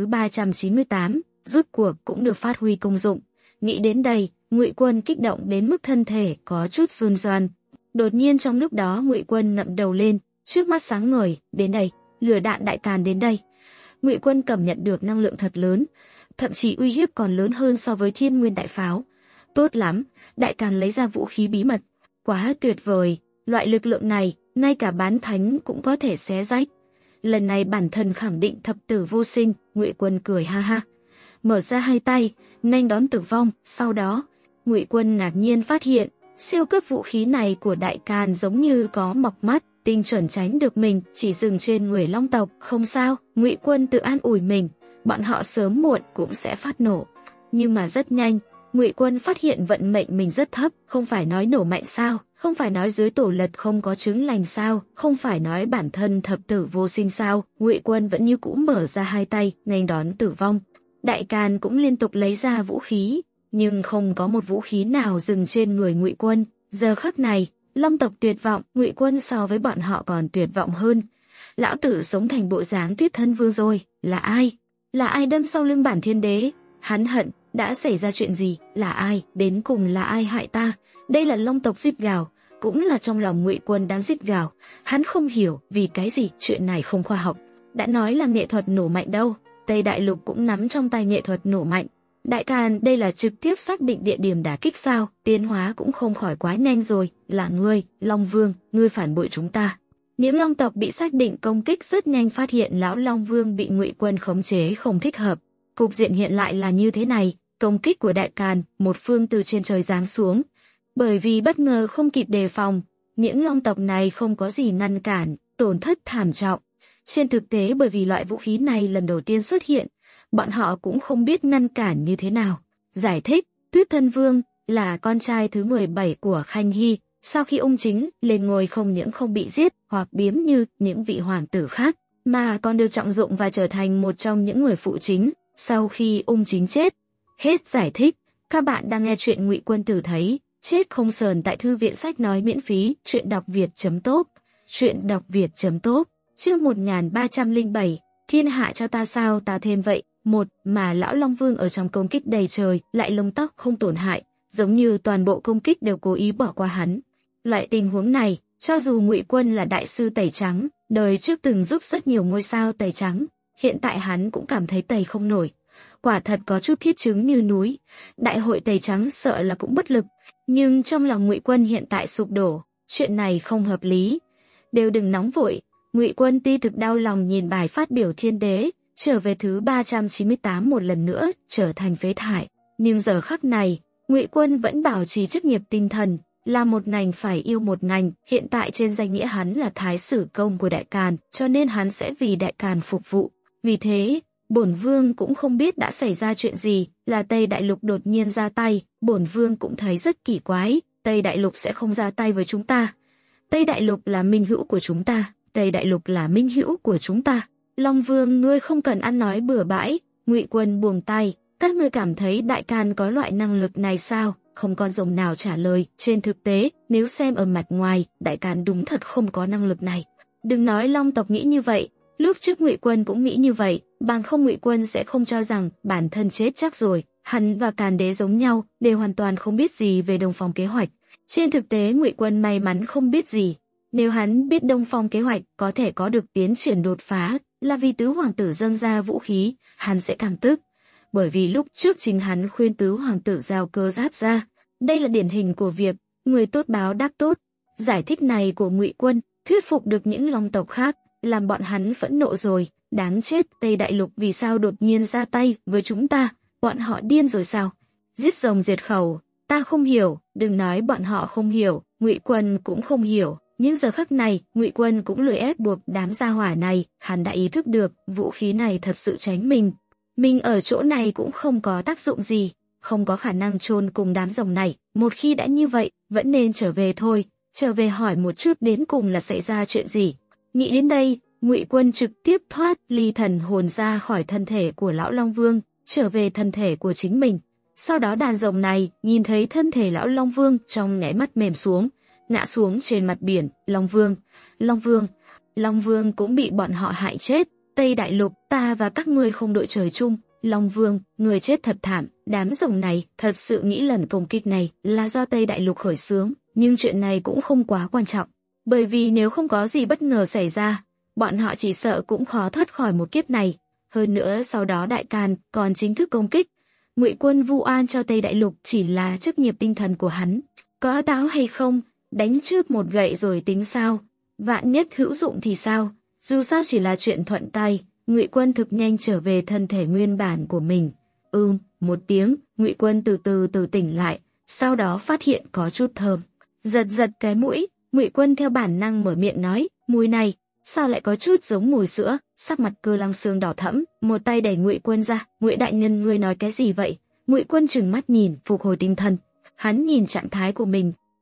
398, rốt cuộc cũng được phát huy công dụng. Nghĩ đến đây, Ngụy Quân kích động đến mức thân thể có chút run run. Đột nhiên trong lúc đó Ngụy Quân ngẩng đầu lên, trước mắt sáng ngời, đến đây, lửa đạn Đại Càn đến đây. Ngụy Quân cảm nhận được năng lượng thật lớn, thậm chí uy hiếp còn lớn hơn so với Thiên Nguyên Đại Pháo. Tốt lắm, Đại Càn lấy ra vũ khí bí mật, quá tuyệt vời, loại lực lượng này, ngay cả bán thánh cũng có thể xé rách. Lần này bản thân khẳng định thập tử vô sinh. Ngụy Quân cười ha ha, mở ra hai tay, nghênh đón tử vong. Sau đó, Ngụy Quân ngạc nhiên phát hiện, siêu cấp vũ khí này của Đại Càn giống như có mọc mắt, tinh chuẩn tránh được mình, chỉ dừng trên người long tộc. Không sao, Ngụy Quân tự an ủi mình, bọn họ sớm muộn cũng sẽ phát nổ. Nhưng mà rất nhanh, Ngụy Quân phát hiện vận mệnh mình rất thấp, không phải nói nổ mạnh sao? Không phải nói dưới tổ lật không có trứng lành sao, không phải nói bản thân thập tử vô sinh sao, Ngụy Quân vẫn như cũ mở ra hai tay, nghênh đón tử vong. Đại Càn cũng liên tục lấy ra vũ khí, nhưng không có một vũ khí nào dừng trên người Ngụy Quân. Giờ khắc này, Long tộc tuyệt vọng, Ngụy Quân so với bọn họ còn tuyệt vọng hơn. Lão tử sống thành bộ dáng Tuyết Thân Vương rồi, là ai? Là ai đâm sau lưng bản thiên đế? Hắn hận, đã xảy ra chuyện gì? Là ai? Đến cùng là ai hại ta? Đây là Long tộc rít gào, cũng là trong lòng Ngụy Quân đang rít gào. Hắn không hiểu vì cái gì chuyện này không khoa học. Đã nói là nghệ thuật nổ mạnh đâu, Tây Đại Lục cũng nắm trong tay nghệ thuật nổ mạnh. Đại Càn, đây là trực tiếp xác định địa điểm đả kích sao? Tiến hóa cũng không khỏi quá nhanh rồi. Là ngươi, Long Vương, ngươi phản bội chúng ta. Nhiễm Long tộc bị xác định công kích rất nhanh, phát hiện lão Long Vương bị Ngụy Quân khống chế không thích hợp. Cục diện hiện lại là như thế này, công kích của Đại Càn, một phương từ trên trời giáng xuống. Bởi vì bất ngờ không kịp đề phòng, những Long tộc này không có gì ngăn cản, tổn thất thảm trọng. Trên thực tế bởi vì loại vũ khí này lần đầu tiên xuất hiện, bọn họ cũng không biết ngăn cản như thế nào. Giải thích, Tuyết Thân Vương là con trai thứ 17 của Khanh Hy, sau khi ung chính lên ngôi không những không bị giết hoặc biếm như những vị hoàng tử khác, mà còn được trọng dụng và trở thành một trong những người phụ chính sau khi ung chính chết. Hết giải thích, các bạn đang nghe chuyện Ngụy Quân Tử thấy chết không sờn tại thư viện sách nói miễn phí, truyện đọc việt.top, truyện đọc việt.top, chương 1307, thiên hạ cho ta sao ta thêm vậy. Một mà lão Long Vương ở trong công kích đầy trời lại lông tóc không tổn hại, giống như toàn bộ công kích đều cố ý bỏ qua hắn. Loại tình huống này, cho dù Ngụy Quân là đại sư tẩy trắng, đời trước từng giúp rất nhiều ngôi sao tẩy trắng, hiện tại hắn cũng cảm thấy tẩy không nổi. Quả thật có chút thiết chứng như núi, đại hội tẩy trắng sợ là cũng bất lực, nhưng trong lòng Ngụy Quân hiện tại sụp đổ, chuyện này không hợp lý. Đều đừng nóng vội, Ngụy Quân ti thực đau lòng nhìn bài phát biểu thiên đế, trở về thứ 398 một lần nữa, trở thành phế thải. Nhưng giờ khắc này, Ngụy Quân vẫn bảo trì chức nghiệp tinh thần, là một ngành phải yêu một ngành, hiện tại trên danh nghĩa hắn là thái sử công của Đại Càn, cho nên hắn sẽ vì Đại Càn phục vụ. Vì thế, bổn vương cũng không biết đã xảy ra chuyện gì, là Tây Đại Lục đột nhiên ra tay, bổn vương cũng thấy rất kỳ quái, Tây Đại Lục sẽ không ra tay với chúng ta. Tây Đại Lục là minh hữu của chúng ta, Tây Đại Lục là minh hữu của chúng ta. Long Vương, ngươi không cần ăn nói bừa bãi. Ngụy Quân buông tay, các ngươi cảm thấy Đại Càn có loại năng lực này sao? Không con rồng nào trả lời. Trên thực tế, nếu xem ở mặt ngoài, Đại Càn đúng thật không có năng lực này. Đừng nói Long tộc nghĩ như vậy, lúc trước Ngụy Quân cũng nghĩ như vậy, bằng không Ngụy Quân sẽ không cho rằng bản thân chết chắc rồi. Hắn và Càn Đế giống nhau, đều hoàn toàn không biết gì về Đông Phong kế hoạch. Trên thực tế Ngụy Quân may mắn không biết gì. Nếu hắn biết Đông Phong kế hoạch có thể có được tiến triển đột phá, là vì tứ hoàng tử dâng ra vũ khí, hắn sẽ càng tức. Bởi vì lúc trước chính hắn khuyên tứ hoàng tử giao cơ giáp ra. Đây là điển hình của việc người tốt báo đáp tốt. Giải thích này của Ngụy Quân thuyết phục được những Long tộc khác, làm bọn hắn phẫn nộ rồi. Đáng chết, Tây Đại Lục vì sao đột nhiên ra tay với chúng ta? Bọn họ điên rồi sao? Giết rồng diệt khẩu, ta không hiểu. Đừng nói bọn họ không hiểu, Ngụy Quân cũng không hiểu. Nhưng giờ khắc này, Ngụy Quân cũng lười ép buộc đám gia hỏa này, hắn đã ý thức được vũ khí này thật sự tránh mình. Mình ở chỗ này cũng không có tác dụng gì, không có khả năng chôn cùng đám rồng này. Một khi đã như vậy, vẫn nên trở về thôi, trở về hỏi một chút đến cùng là xảy ra chuyện gì. Nghĩ đến đây, Ngụy Quân trực tiếp thoát ly thần hồn ra khỏi thân thể của lão Long Vương, trở về thân thể của chính mình. Sau đó đàn rồng này nhìn thấy thân thể lão Long Vương trong nháy mắt mềm xuống, ngã xuống trên mặt biển. Long Vương cũng bị bọn họ hại chết. Tây Đại Lục, ta và các ngươi không đội trời chung. Long Vương, người chết thật thảm. Đám rồng này thật sự nghĩ lần công kích này là do Tây Đại Lục khởi xướng, nhưng chuyện này cũng không quá quan trọng, bởi vì nếu không có gì bất ngờ xảy ra, bọn họ chỉ sợ cũng khó thoát khỏi một kiếp này. Hơn nữa sau đó Đại Càn còn chính thức công kích. Ngụy Quân vu oan cho Tây Đại Lục chỉ là chức nghiệp tinh thần của hắn, có táo hay không? Đánh trước một gậy rồi tính sao? Vạn nhất hữu dụng thì sao? Dù sao chỉ là chuyện thuận tay. Ngụy Quân thực nhanh trở về thân thể nguyên bản của mình. Một tiếng, Ngụy Quân từ từ tỉnh lại, sau đó phát hiện có chút thơm. Giật cái mũi, Ngụy Quân theo bản năng mở miệng nói, mùi này, sao lại có chút giống mùi sữa? Sắc mặt Cơ Lăng Xương đỏ thẫm, một tay đẩy Ngụy Quân ra. Ngụy đại nhân, ngươi nói cái gì vậy? Ngụy Quân trừng mắt nhìn, phục hồi tinh thần. Hắn nhìn trạng thái của mình,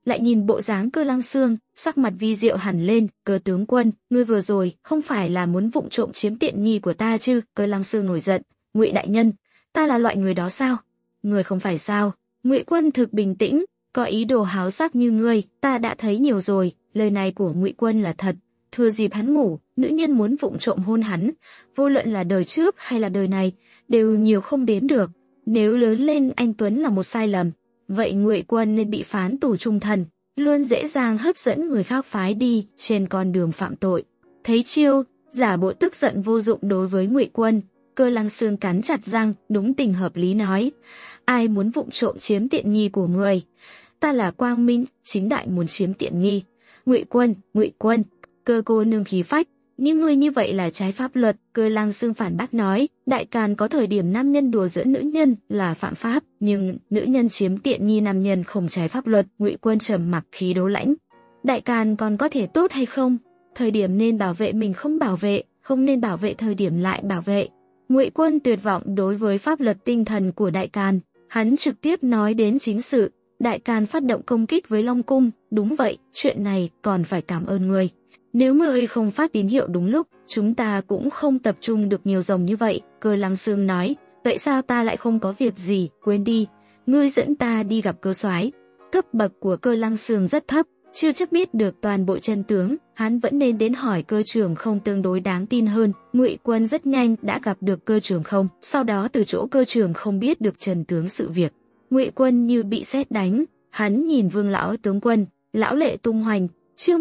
lại nhìn bộ dáng Cơ Lăng Xương, sắc mặt vi diệu hẳn lên. Cơ tướng quân, ngươi vừa rồi không phải là muốn vụng trộm chiếm tiện nghi của ta chứ? Cơ Lăng Xương nổi giận. Ngụy đại nhân, ta là loại người đó sao? Ngươi không phải sao? Ngụy Quân thực bình tĩnh, có ý đồ háo sắc như ngươi, ta đã thấy nhiều rồi. Lời này của Ngụy Quân là thật. Thừa dịp hắn ngủ, nữ nhân muốn vụng trộm hôn hắn, vô luận là đời trước hay là đời này, đều nhiều không đếm được. Nếu lớn lên anh Tuấn là một sai lầm, vậy Ngụy Quân nên bị phán tù trung thân, luôn dễ dàng hấp dẫn người khác phái đi trên con đường phạm tội. Thấy chiêu, giả bộ tức giận vô dụng đối với Ngụy Quân, Cơ Lăng Xương cắn chặt răng, đúng tình hợp lý nói: ai muốn vụng trộm chiếm tiện nghi của người? Ta là quang minh chính đại muốn chiếm tiện nghi. Ngụy Quân, Cơ cô nương khí phách, nhưng ngươi như vậy là trái pháp luật. Cơ Lăng Xương phản bác nói: đại càn có thời điểm nam nhân đùa giỡn nữ nhân là phạm pháp, nhưng nữ nhân chiếm tiện nghi nam nhân không trái pháp luật. Ngụy Quân trầm mặc khí đố lãnh: đại càn còn có thể tốt hay không? Thời điểm nên bảo vệ mình không bảo vệ, không nên bảo vệ thời điểm lại bảo vệ. Ngụy Quân tuyệt vọng đối với pháp luật tinh thần của đại càn, hắn trực tiếp nói đến chính sự. Đại càn phát động công kích với Long Cung, đúng vậy, chuyện này còn phải cảm ơn ngươi. Nếu ngươi không phát tín hiệu đúng lúc, chúng ta cũng không tập trung được nhiều rồng như vậy. Cơ Lăng Xương nói: vậy sao ta lại không có việc gì? Quên đi, ngươi dẫn ta đi gặp Cơ soái. Cấp bậc của Cơ Lăng Xương rất thấp, chưa chắc biết được toàn bộ chân tướng, hắn vẫn nên đến hỏi Cơ Trường Không tương đối đáng tin hơn. Ngụy Quân rất nhanh đã gặp được Cơ Trường Không, sau đó từ chỗ Cơ Trường Không biết được chân tướng sự việc. Ngụy Quân như bị sét đánh, hắn nhìn Vương lão tướng quân, lão lệ tung hoành. Chương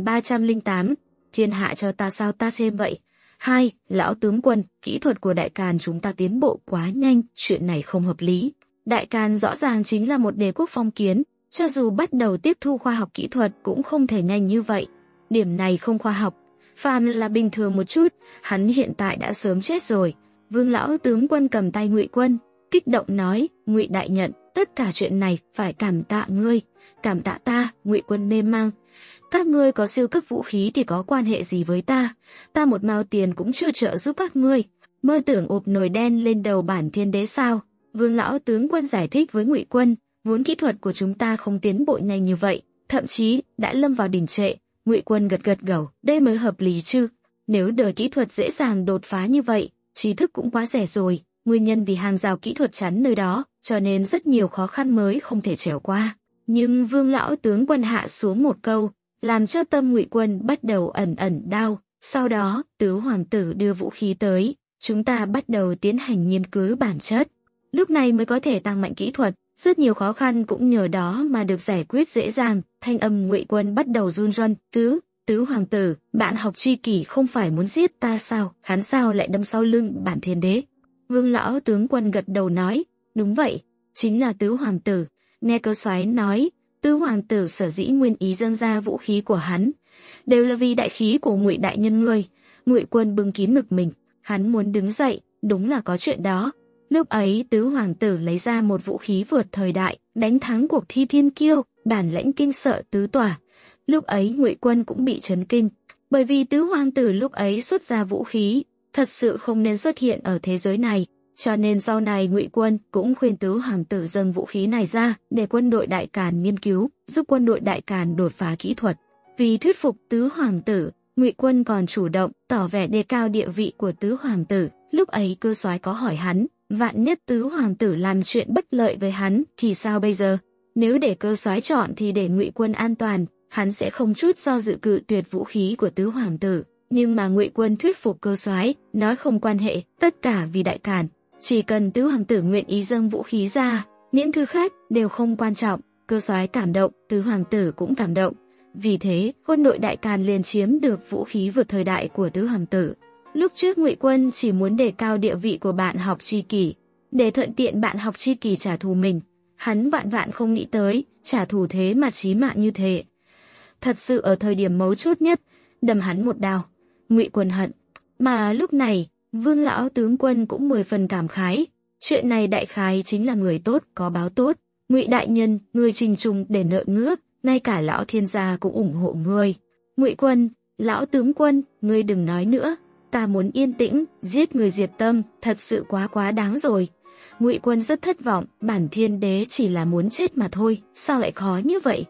1308, thiên hạ cho ta sao ta xem vậy. 2. Lão tướng quân, kỹ thuật của đại càn chúng ta tiến bộ quá nhanh, chuyện này không hợp lý. Đại càn rõ ràng chính là một đế quốc phong kiến, cho dù bắt đầu tiếp thu khoa học kỹ thuật cũng không thể nhanh như vậy. Điểm này không khoa học. Phàm là bình thường một chút, hắn hiện tại đã sớm chết rồi. Vương lão tướng quân cầm tay Ngụy Quân, kích động nói: Ngụy đại nhận, tất cả chuyện này phải cảm tạ ngươi, cảm tạ ta. Ngụy Quân mê mang: các ngươi có siêu cấp vũ khí thì có quan hệ gì với ta? Ta một mao tiền cũng chưa trợ giúp các ngươi, mơ tưởng ụp nồi đen lên đầu bản thiên đế sao? Vương lão tướng quân giải thích với Ngụy Quân: vốn kỹ thuật của chúng ta không tiến bộ nhanh như vậy, thậm chí đã lâm vào đình trệ. Ngụy Quân gật gđầu: đây mới hợp lý chứ. Nếu đời kỹ thuật dễ dàng đột phá như vậy, trí thức cũng quá rẻ rồi. Nguyên nhân vì hàng rào kỹ thuật chắn nơi đó, cho nên rất nhiều khó khăn mới không thể trèo qua. Nhưng Vương lão tướng quân hạ xuống một câu, làm cho tâm Ngụy Quân bắt đầu ẩn đau. Sau đó, tứ hoàng tử đưa vũ khí tới, chúng ta bắt đầu tiến hành nghiên cứu bản chất. Lúc này mới có thể tăng mạnh kỹ thuật, rất nhiều khó khăn cũng nhờ đó mà được giải quyết dễ dàng. Thanh âm Ngụy Quân bắt đầu run run: tứ hoàng tử, bạn học tri kỷ không phải muốn giết ta sao? Hắn sao lại đâm sau lưng bản thiên đế? Vương lão tướng quân gật đầu nói: đúng vậy, chính là tứ hoàng tử. Nghe Cơ soái nói, tứ hoàng tử sở dĩ nguyên ý dâng ra vũ khí của hắn, đều là vì đại khí của Ngụy đại nhân ngươi. Ngụy Quân bưng kín ngực mình, hắn muốn đứng dậy, đúng là có chuyện đó. Lúc ấy tứ hoàng tử lấy ra một vũ khí vượt thời đại, đánh thắng cuộc thi thiên kiêu, bản lãnh kinh sợ tứ tỏa. Lúc ấy Ngụy Quân cũng bị chấn kinh, bởi vì tứ hoàng tử lúc ấy xuất ra vũ khí, thật sự không nên xuất hiện ở thế giới này. Cho nên sau này Ngụy Quân cũng khuyên tứ hoàng tử dâng vũ khí này ra để quân đội đại càn nghiên cứu, giúp quân đội đại càn đột phá kỹ thuật. Vì thuyết phục tứ hoàng tử, Ngụy Quân còn chủ động tỏ vẻ đề cao địa vị của tứ hoàng tử. Lúc ấy Cơ soái có hỏi hắn, vạn nhất tứ hoàng tử làm chuyện bất lợi với hắn thì sao bây giờ? Nếu để Cơ soái chọn thì để Ngụy Quân an toàn, hắn sẽ không chút do dự cự tuyệt vũ khí của tứ hoàng tử. Nhưng mà Ngụy Quân thuyết phục Cơ soái, nói không quan hệ, tất cả vì đại càn. Chỉ cần tứ hoàng tử nguyện ý dâng vũ khí ra, những thứ khác đều không quan trọng. Cơ soái cảm động, tứ hoàng tử cũng cảm động. Vì thế, quân đội đại càn liền chiếm được vũ khí vượt thời đại của tứ hoàng tử. Lúc trước Ngụy Quân chỉ muốn đề cao địa vị của bạn học tri kỷ, để thuận tiện bạn học tri kỷ trả thù mình. Hắn vạn không nghĩ tới, trả thù thế mà chí mạng như thế. Thật sự ở thời điểm mấu chốt nhất, đâm hắn một đao. Ngụy Quân hận. Mà lúc này, Vương lão tướng quân cũng 10 phần cảm khái. Chuyện này đại khái chính là người tốt có báo tốt. Ngụy đại nhân, ngươi trình trùng để nợ nước, ngay cả lão thiên gia cũng ủng hộ ngươi. Ngụy Quân, lão tướng quân, ngươi đừng nói nữa, ta muốn yên tĩnh, giết người diệt tâm, thật sự quá đáng rồi. Ngụy Quân rất thất vọng, bản thiên đế chỉ là muốn chết mà thôi, sao lại khó như vậy?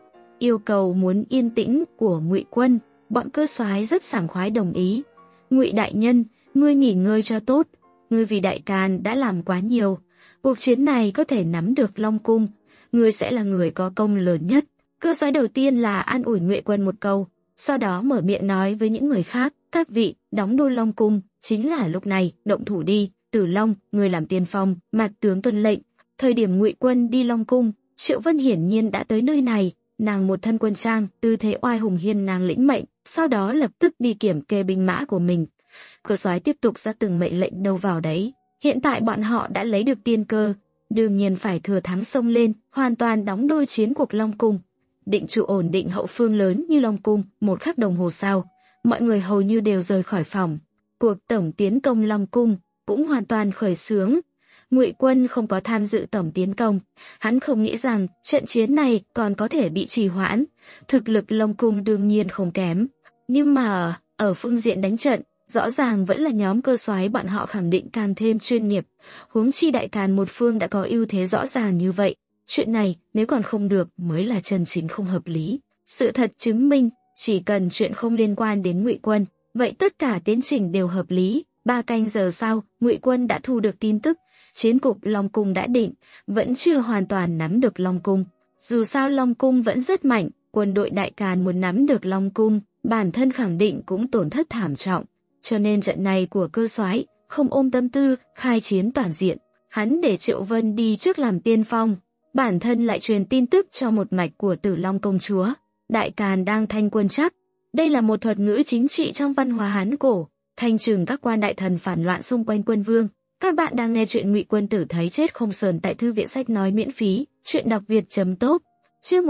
yêu cầu muốn yên tĩnh của Ngụy Quân, bọn cơ soái rất sảng khoái đồng ý. Ngụy đại nhân, ngươi nghỉ ngơi cho tốt, ngươi vì Đại Càn đã làm quá nhiều, cuộc chiến này có thể nắm được Long Cung, ngươi sẽ là người có công lớn nhất. Cơ soái đầu tiên là an ủi Ngụy Quân một câu, sau đó mở miệng nói với những người khác, các vị, đóng đô Long Cung, chính là lúc này, động thủ đi, Tử Long, người làm tiên phong, Mạc tướng tuân lệnh. Thời điểm Ngụy Quân đi Long Cung, Triệu Vân hiển nhiên đã tới nơi này, nàng một thân quân trang, tư thế oai hùng hiên ngang lĩnh mệnh, sau đó lập tức đi kiểm kê binh mã của mình. Cơ soái tiếp tục ra từng mệnh lệnh đâu vào đấy. Hiện tại bọn họ đã lấy được tiên cơ, đương nhiên phải thừa thắng xông lên, hoàn toàn đóng đôi chiến cuộc Long Cung. Định trụ ổn định hậu phương lớn như Long Cung, một khắc đồng hồ sau, mọi người hầu như đều rời khỏi phòng. Cuộc tổng tiến công Long Cung cũng hoàn toàn khởi xướng. Ngụy Quân không có tham dự tổng tiến công, hắn không nghĩ rằng trận chiến này còn có thể bị trì hoãn. Thực lực Long Cung đương nhiên không kém, nhưng mà ở phương diện đánh trận, rõ ràng vẫn là nhóm cơ soái bọn họ khẳng định càng thêm chuyên nghiệp. Huống chi Đại Càn một phương đã có ưu thế rõ ràng như vậy, chuyện này nếu còn không được mới là chân chính không hợp lý. Sự thật chứng minh, chỉ cần chuyện không liên quan đến Ngụy Quân, vậy tất cả tiến trình đều hợp lý. 3 canh giờ sau, Ngụy Quân đã thu được tin tức, chiến cục Long Cung đã định, vẫn chưa hoàn toàn nắm được Long Cung. Dù sao Long Cung vẫn rất mạnh, quân đội Đại Càn muốn nắm được Long Cung, bản thân khẳng định cũng tổn thất thảm trọng. Cho nên trận này của cơ soái không ôm tâm tư khai chiến toàn diện, hắn để Triệu Vân đi trước làm tiên phong, bản thân lại truyền tin tức cho một mạch của Tử Long công chúa. Đại Càn đang thanh quân chắc. Đây là một thuật ngữ chính trị trong văn hóa Hán cổ, thanh trừng các quan đại thần phản loạn xung quanh quân vương. Các bạn đang nghe chuyện Ngụy Quân Tử thấy chết không sờn tại thư viện sách nói miễn phí, chuyện đọc việt.top. Chương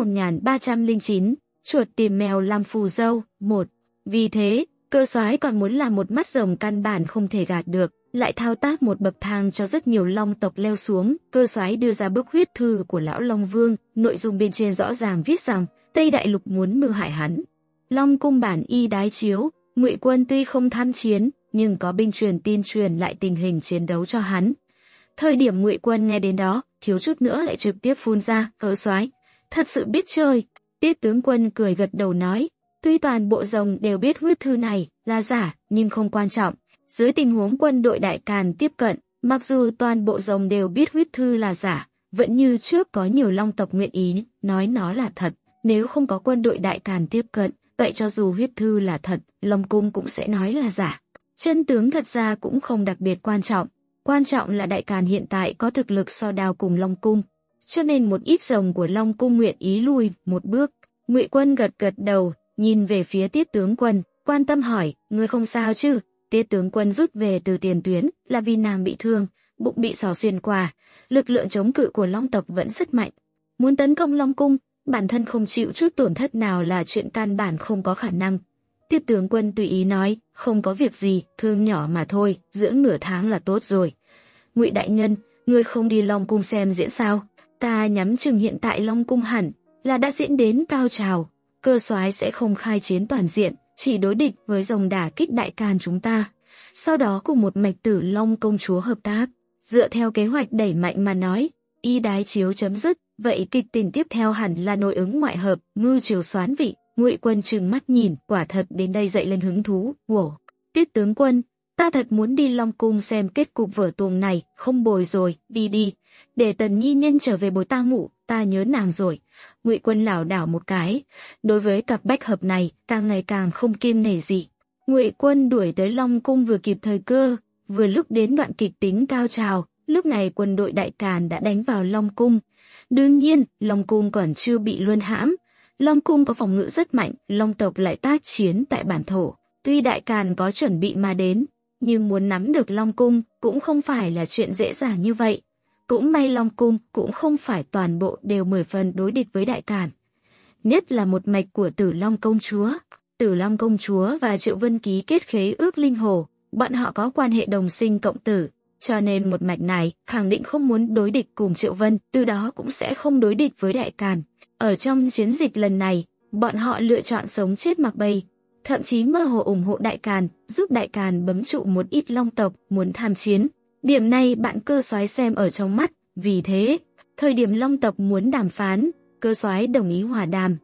1309, chuột tìm mèo làm phù dâu, 1. Vì thế, cơ soái còn muốn làm một mắt rồng căn bản không thể gạt được, lại thao tác một bậc thang cho rất nhiều long tộc leo xuống. Cơ soái đưa ra bức huyết thư của lão Long Vương, nội dung bên trên rõ ràng viết rằng Tây Đại Lục muốn mưu hại hắn. Long Cung bản y đái chiếu, Ngụy Quân tuy không tham chiến, nhưng có binh truyền tin truyền lại tình hình chiến đấu cho hắn. Thời điểm Ngụy Quân nghe đến đó, thiếu chút nữa lại trực tiếp phun ra, cơ soái, thật sự biết chơi. Tiết tướng quân cười gật đầu nói, tuy toàn bộ rồng đều biết huyết thư này là giả, nhưng không quan trọng. Dưới tình huống quân đội Đại Càn tiếp cận, mặc dù toàn bộ rồng đều biết huyết thư là giả, vẫn như trước có nhiều long tộc nguyện ý nói nó là thật. Nếu không có quân đội Đại Càn tiếp cận, vậy cho dù huyết thư là thật, Long Cung cũng sẽ nói là giả. Chân tướng thật ra cũng không đặc biệt quan trọng là Đại Càn hiện tại có thực lực so đào cùng Long Cung, cho nên một ít rồng của Long Cung nguyện ý lùi một bước. Ngụy Quân gật gật đầu, nhìn về phía Tiết tướng quân, quan tâm hỏi, ngươi không sao chứ? Tiết tướng quân rút về từ tiền tuyến là vì nàng bị thương, bụng bị xỏ xuyên qua, lực lượng chống cự của Long tộc vẫn rất mạnh. Muốn tấn công Long Cung, bản thân không chịu chút tổn thất nào là chuyện căn bản không có khả năng. Tiết tướng quân tùy ý nói, không có việc gì, thương nhỏ mà thôi, dưỡng nửa tháng là tốt rồi. Ngụy đại nhân, ngươi không đi Long Cung xem diễn sao? Ta nhắm chừng hiện tại Long Cung hẳn là đã diễn đến cao trào, cơ soái sẽ không khai chiến toàn diện, chỉ đối địch với dòng đả kích Đại Càn chúng ta. Sau đó cùng một mạch Tử Long công chúa hợp tác, dựa theo kế hoạch đẩy mạnh mà nói, y đái chiếu chấm dứt, vậy kịch tình tiếp theo hẳn là nội ứng ngoại hợp, ngư chiếu xoán vị. Ngụy Quân trừng mắt nhìn, quả thật đến đây dậy lên hứng thú. Wow, Tiết tướng quân, ta thật muốn đi Long Cung xem kết cục vở tuồng này, không bồi rồi, đi, để Tần Nhi Nhân trở về bồi ta ngủ, ta nhớ nàng rồi. Ngụy Quân lảo đảo một cái, đối với cặp bách hợp này, càng ngày càng không kiêng nể gì. Ngụy Quân đuổi tới Long Cung vừa kịp thời cơ, vừa lúc đến đoạn kịch tính cao trào, lúc này quân đội Đại Càn đã đánh vào Long Cung. Đương nhiên, Long Cung còn chưa bị luân hãm. Long Cung có phòng ngự rất mạnh, Long tộc lại tác chiến tại bản thổ. Tuy Đại Càn có chuẩn bị mà đến, nhưng muốn nắm được Long Cung cũng không phải là chuyện dễ dàng như vậy. Cũng may Long Cung cũng không phải toàn bộ đều 10 phần đối địch với Đại Càn. Nhất là một mạch của Tử Long công chúa. Tử Long công chúa và Triệu Vân ký kết khế ước linh hồ, bọn họ có quan hệ đồng sinh cộng tử, cho nên một mạch này khẳng định không muốn đối địch cùng Triệu Vân, từ đó cũng sẽ không đối địch với Đại Càn. Ở trong chiến dịch lần này, bọn họ lựa chọn sống chết mặc bay, thậm chí mơ hồ ủng hộ Đại Càn, giúp Đại Càn bấm trụ một ít long tộc muốn tham chiến. Điểm này bạn cơ soái xem ở trong mắt, vì thế, thời điểm long tộc muốn đàm phán, cơ soái đồng ý hòa đàm,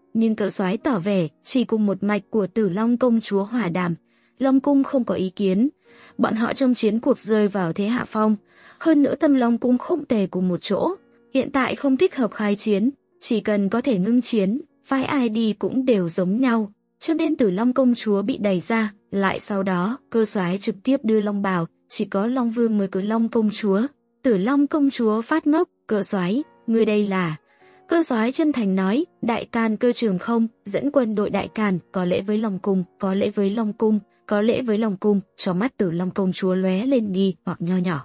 nhưng cờ soái tỏ vẻ chỉ cùng một mạch của Tử Long công chúa hòa đàm. Long cung không có ý kiến. Bọn họ trong chiến cuộc rơi vào thế hạ phong. Hơn nữa Tâm Long cung không tề cùng một chỗ. Hiện tại không thích hợp khai chiến, chỉ cần có thể ngưng chiến, phái ai đi cũng đều giống nhau. Cho nên Tử Long công chúa bị đẩy ra, lại sau đó cơ soái trực tiếp đưa long bào, chỉ có Long Vương mới có Long công chúa. Tử Long công chúa phát ngốc, cơ soái, ngươi đây là... Cơ soái chân thành nói, Đại Càn Cơ Trường Không dẫn quân đội Đại Càn, có lễ với Long cung, có lễ với Long cung, có lễ với Long cung. Trong mắt Tử Long công chúa lóe lên nghi hoặc nho nhỏ,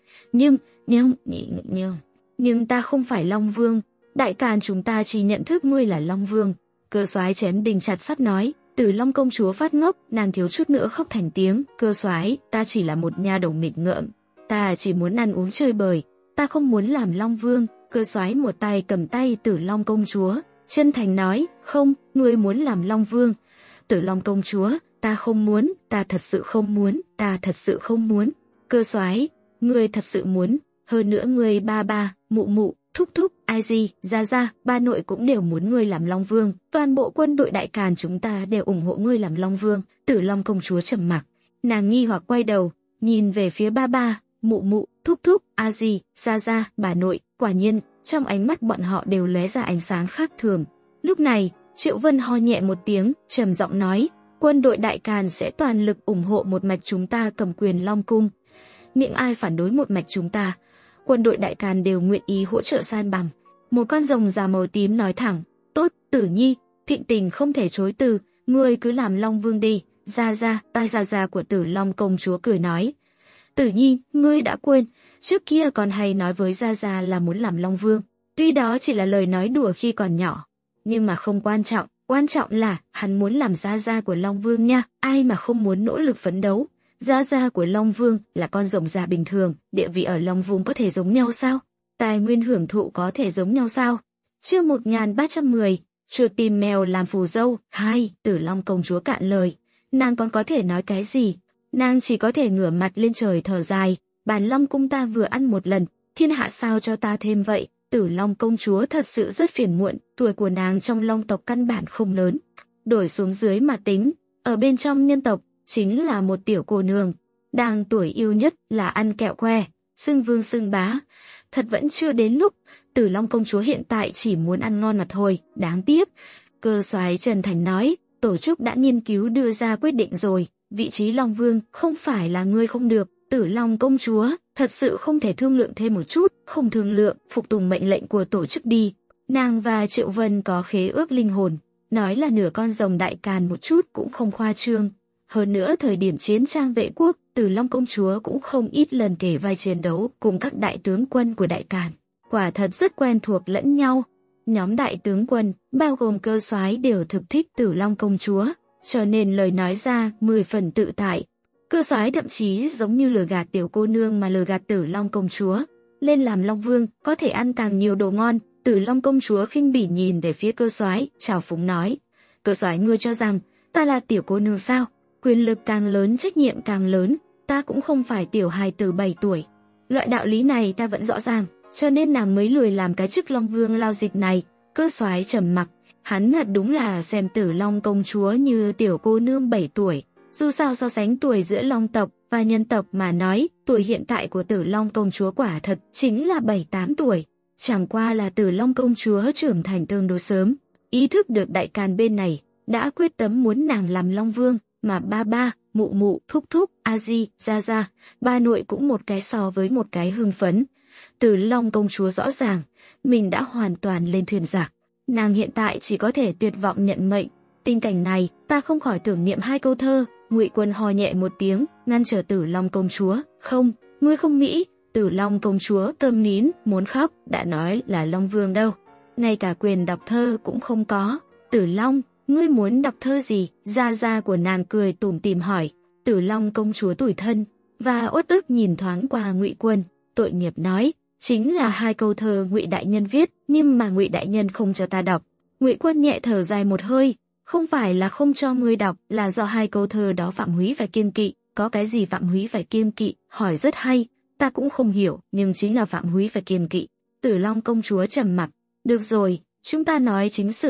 nhưng ta không phải Long Vương. Đại Càn chúng ta chỉ nhận thức ngươi là Long Vương. Cơ soái chém đinh chặt sắt nói. Tử Long công chúa phát ngốc, nàng thiếu chút nữa khóc thành tiếng. Cơ soái, ta chỉ là một nha đầu nghịch ngợm, ta chỉ muốn ăn uống chơi bời, ta không muốn làm Long Vương. Cơ soái một tay cầm tay Tử Long công chúa, chân thành nói, không, ngươi muốn làm Long Vương. Tử Long công chúa, ta không muốn, ta thật sự không muốn, ta thật sự không muốn. Cơ soái, ngươi thật sự muốn, hơn nữa ngươi ba ba, mụ mụ, thúc thúc, ai gì, ra ra, ba nội cũng đều muốn ngươi làm Long Vương. Toàn bộ quân đội Đại Càn chúng ta đều ủng hộ ngươi làm Long Vương. Tử Long công chúa trầm mặc, nàng nghi hoặc quay đầu, nhìn về phía ba ba, mụ mụ, thúc thúc, a gì, ra ra, bà nội. Quả nhiên, trong ánh mắt bọn họ đều lóe ra ánh sáng khác thường. Lúc này, Triệu Vân ho nhẹ một tiếng, trầm giọng nói, quân đội Đại Càn sẽ toàn lực ủng hộ một mạch chúng ta cầm quyền Long cung. Miệng ai phản đối một mạch chúng ta, quân đội Đại Càn đều nguyện ý hỗ trợ san bằng. Một con rồng già màu tím nói thẳng, tốt, Tử Nhi, Thịnh Tình không thể chối từ, ngươi cứ làm Long Vương đi. Ra ra, tai ra ra của Tử Long công chúa cười nói, Tử Nhi, ngươi đã quên, trước kia còn hay nói với Gia Gia là muốn làm Long Vương. Tuy đó chỉ là lời nói đùa khi còn nhỏ, nhưng mà không quan trọng là hắn muốn làm Gia Gia của Long Vương nha, ai mà không muốn nỗ lực phấn đấu. Gia Gia của Long Vương là con rồng già bình thường, địa vị ở Long Vương có thể giống nhau sao? Tài nguyên hưởng thụ có thể giống nhau sao? Chương 1310, chuột tìm mèo làm phù dâu. 2. Tử Long công chúa cạn lời, nàng còn có thể nói cái gì? Nàng chỉ có thể ngửa mặt lên trời thở dài, bản Long cung ta vừa ăn một lần, thiên hạ sao cho ta thêm vậy? Tử Long công chúa thật sự rất phiền muộn, tuổi của nàng trong Long tộc căn bản không lớn. Đổi xuống dưới mà tính, ở bên trong nhân tộc, chính là một tiểu cô nương. Đang tuổi yêu nhất là ăn kẹo que, xưng vương xưng bá. Thật vẫn chưa đến lúc, Tử Long công chúa hiện tại chỉ muốn ăn ngon mà thôi, đáng tiếc. Cơ soái Trần Thành nói, tổ chức đã nghiên cứu đưa ra quyết định rồi, vị trí Long Vương không phải là ngươi không được. Tử Long công chúa, thật sự không thể thương lượng thêm một chút, không thương lượng, phục tùng mệnh lệnh của tổ chức đi. Nàng và Triệu Vân có khế ước linh hồn, nói là nửa con rồng Đại Càn một chút cũng không khoa trương. Hơn nữa thời điểm chiến trang vệ quốc, Tử Long công chúa cũng không ít lần kể vai chiến đấu cùng các đại tướng quân của Đại Càn. Quả thật rất quen thuộc lẫn nhau. Nhóm đại tướng quân, bao gồm cơ soái đều thực thích Tử Long công chúa, cho nên lời nói ra 10 phần tự tại. Cơ soái thậm chí giống như lừa gạt tiểu cô nương mà lừa gạt Tử Long công chúa. Lên làm Long Vương, có thể ăn càng nhiều đồ ngon. Tử Long công chúa khinh bỉ nhìn về phía cơ soái, trào phúng nói. Cơ soái, ngươi cho rằng, ta là tiểu cô nương sao? Quyền lực càng lớn, trách nhiệm càng lớn, ta cũng không phải tiểu hài tử 7 tuổi. Loại đạo lý này ta vẫn rõ ràng, cho nên nàng mới lười làm cái chức Long Vương lao dịch này. Cơ soái trầm mặc, hắn thật đúng là xem Tử Long công chúa như tiểu cô nương 7 tuổi. Dù sao so sánh tuổi giữa Long tộc và nhân tộc mà nói, tuổi hiện tại của Tử Long công chúa quả thật chính là 7-8 tuổi. Chẳng qua là Tử Long công chúa trưởng thành tương đối sớm, ý thức được Đại Càn bên này đã quyết tâm muốn nàng làm Long Vương, mà ba ba, mụ mụ, thúc thúc, a di, ra ra, ba nội cũng một cái so với một cái hưng phấn. Tử Long công chúa rõ ràng, mình đã hoàn toàn lên thuyền giặc, nàng hiện tại chỉ có thể tuyệt vọng nhận mệnh. Tình cảnh này, ta không khỏi tưởng niệm 2 câu thơ. Ngụy Quân ho nhẹ một tiếng, ngăn trở Tử Long công chúa. Không, ngươi không nghĩ. Tử Long công chúa câm nín, muốn khóc, đã nói là Long Vương đâu. Ngay cả quyền đọc thơ cũng không có. Tử Long, ngươi muốn đọc thơ gì? Gia gia của nàng cười tủm tỉm hỏi. Tử Long công chúa tủi thân và uất ức nhìn thoáng qua Ngụy Quân, tội nghiệp nói, chính là 2 câu thơ Ngụy đại nhân viết, nhưng mà Ngụy đại nhân không cho ta đọc. Ngụy Quân nhẹ thở dài một hơi, không phải là không cho ngươi đọc, là do 2 câu thơ đó Phạm Húy phải kiêng kỵ. Có cái gì Phạm Húy phải kiêng kỵ? Hỏi rất hay, ta cũng không hiểu, nhưng chính là Phạm Húy phải kiêng kỵ. Tử Long công chúa trầm mặc. Được rồi, chúng ta nói chính sự.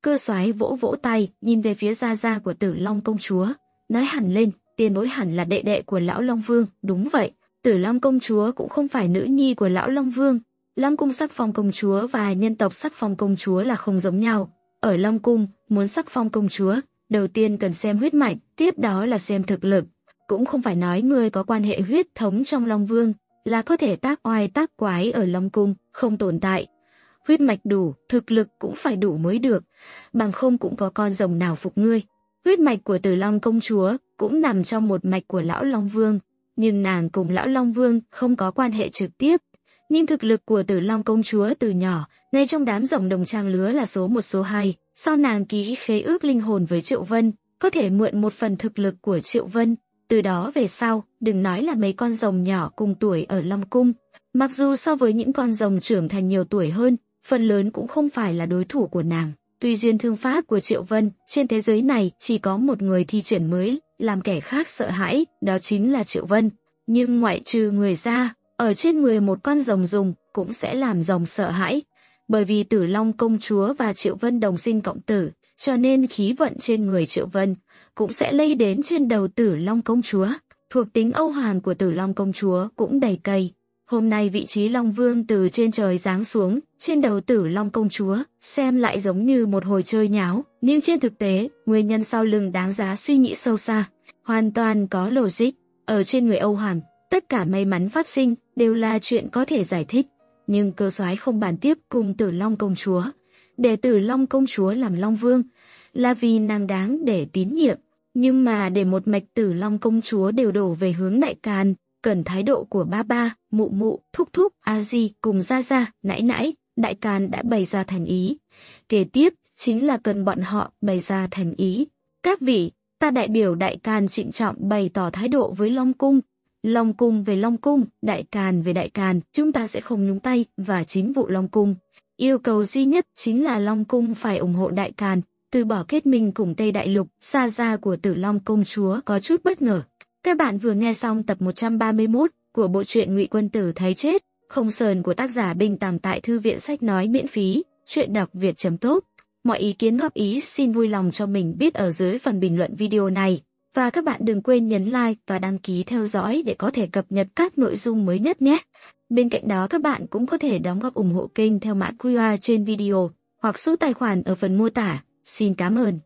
Cơ soái vỗ vỗ tay, nhìn về phía gia gia của Tử Long công chúa, nói hẳn lên, tiền bối hẳn là đệ đệ của lão Long Vương. Đúng vậy, Tử Long công chúa cũng không phải nữ nhi của lão Long Vương. Long cung sắc phong công chúa và nhân tộc sắc phong công chúa là không giống nhau. Ở Long cung, muốn sắc phong công chúa, đầu tiên cần xem huyết mạch, tiếp đó là xem thực lực. Cũng không phải nói người có quan hệ huyết thống trong Long Vương là có thể tác oai tác quái ở Long cung, không tồn tại. Huyết mạch đủ, thực lực cũng phải đủ mới được, bằng không cũng có con rồng nào phục ngươi. Huyết mạch của Tử Long công chúa cũng nằm trong một mạch của lão Long Vương, nhưng nàng cùng lão Long Vương không có quan hệ trực tiếp. Nhưng thực lực của Tử Long công chúa từ nhỏ, ngay trong đám rồng đồng trang lứa là số 1 số 2, sau nàng ký khế ước linh hồn với Triệu Vân, có thể mượn một phần thực lực của Triệu Vân. Từ đó về sau, đừng nói là mấy con rồng nhỏ cùng tuổi ở Long cung, mặc dù so với những con rồng trưởng thành nhiều tuổi hơn, phần lớn cũng không phải là đối thủ của nàng. Tuy duyên thương pháp của Triệu Vân, trên thế giới này chỉ có một người thi triển mới, làm kẻ khác sợ hãi, đó chính là Triệu Vân. Nhưng ngoại trừ người ra, ở trên người một con rồng dùng cũng sẽ làm rồng sợ hãi. Bởi vì Tử Long công chúa và Triệu Vân đồng sinh cộng tử, cho nên khí vận trên người Triệu Vân cũng sẽ lây đến trên đầu Tử Long công chúa. Thuộc tính Âu Hoàn của Tử Long công chúa cũng đầy cây. Hôm nay vị trí Long Vương từ trên trời giáng xuống, trên đầu Tử Long công chúa, xem lại giống như một hồi chơi nháo, nhưng trên thực tế, nguyên nhân sau lưng đáng giá suy nghĩ sâu xa, hoàn toàn có logic. Ở trên người Âu Hoàn, tất cả may mắn phát sinh đều là chuyện có thể giải thích, nhưng cơ soái không bàn tiếp cùng Tử Long công chúa. Để Tử Long công chúa làm Long Vương là vì nàng đáng để tín nhiệm, nhưng mà để một mạch Tử Long công chúa đều đổ về hướng Đại Càn, cần thái độ của ba ba, mụ mụ, thúc thúc, a di cùng gia gia, nãi nãi. Đại Càn đã bày ra thành ý. Kế tiếp chính là cần bọn họ bày ra thành ý. Các vị, ta đại biểu Đại Càn trịnh trọng bày tỏ thái độ với Long cung. Long cung về Long cung, Đại Càn về Đại Càn, chúng ta sẽ không nhúng tay vào chính vụ Long cung. Yêu cầu duy nhất chính là Long cung phải ủng hộ Đại Càn, từ bỏ kết minh cùng Tây Đại Lục. Gia gia của Tử Long công chúa có chút bất ngờ. Các bạn vừa nghe xong tập 131 của bộ truyện Ngụy Quân Tử thấy chết không sờn của tác giả Bình Tàng tại thư viện sách nói miễn phí, truyện đọc Việt.top. Mọi ý kiến góp ý xin vui lòng cho mình biết ở dưới phần bình luận video này. Và các bạn đừng quên nhấn like và đăng ký theo dõi để có thể cập nhật các nội dung mới nhất nhé. Bên cạnh đó các bạn cũng có thể đóng góp ủng hộ kênh theo mã QR trên video hoặc số tài khoản ở phần mô tả. Xin cảm ơn.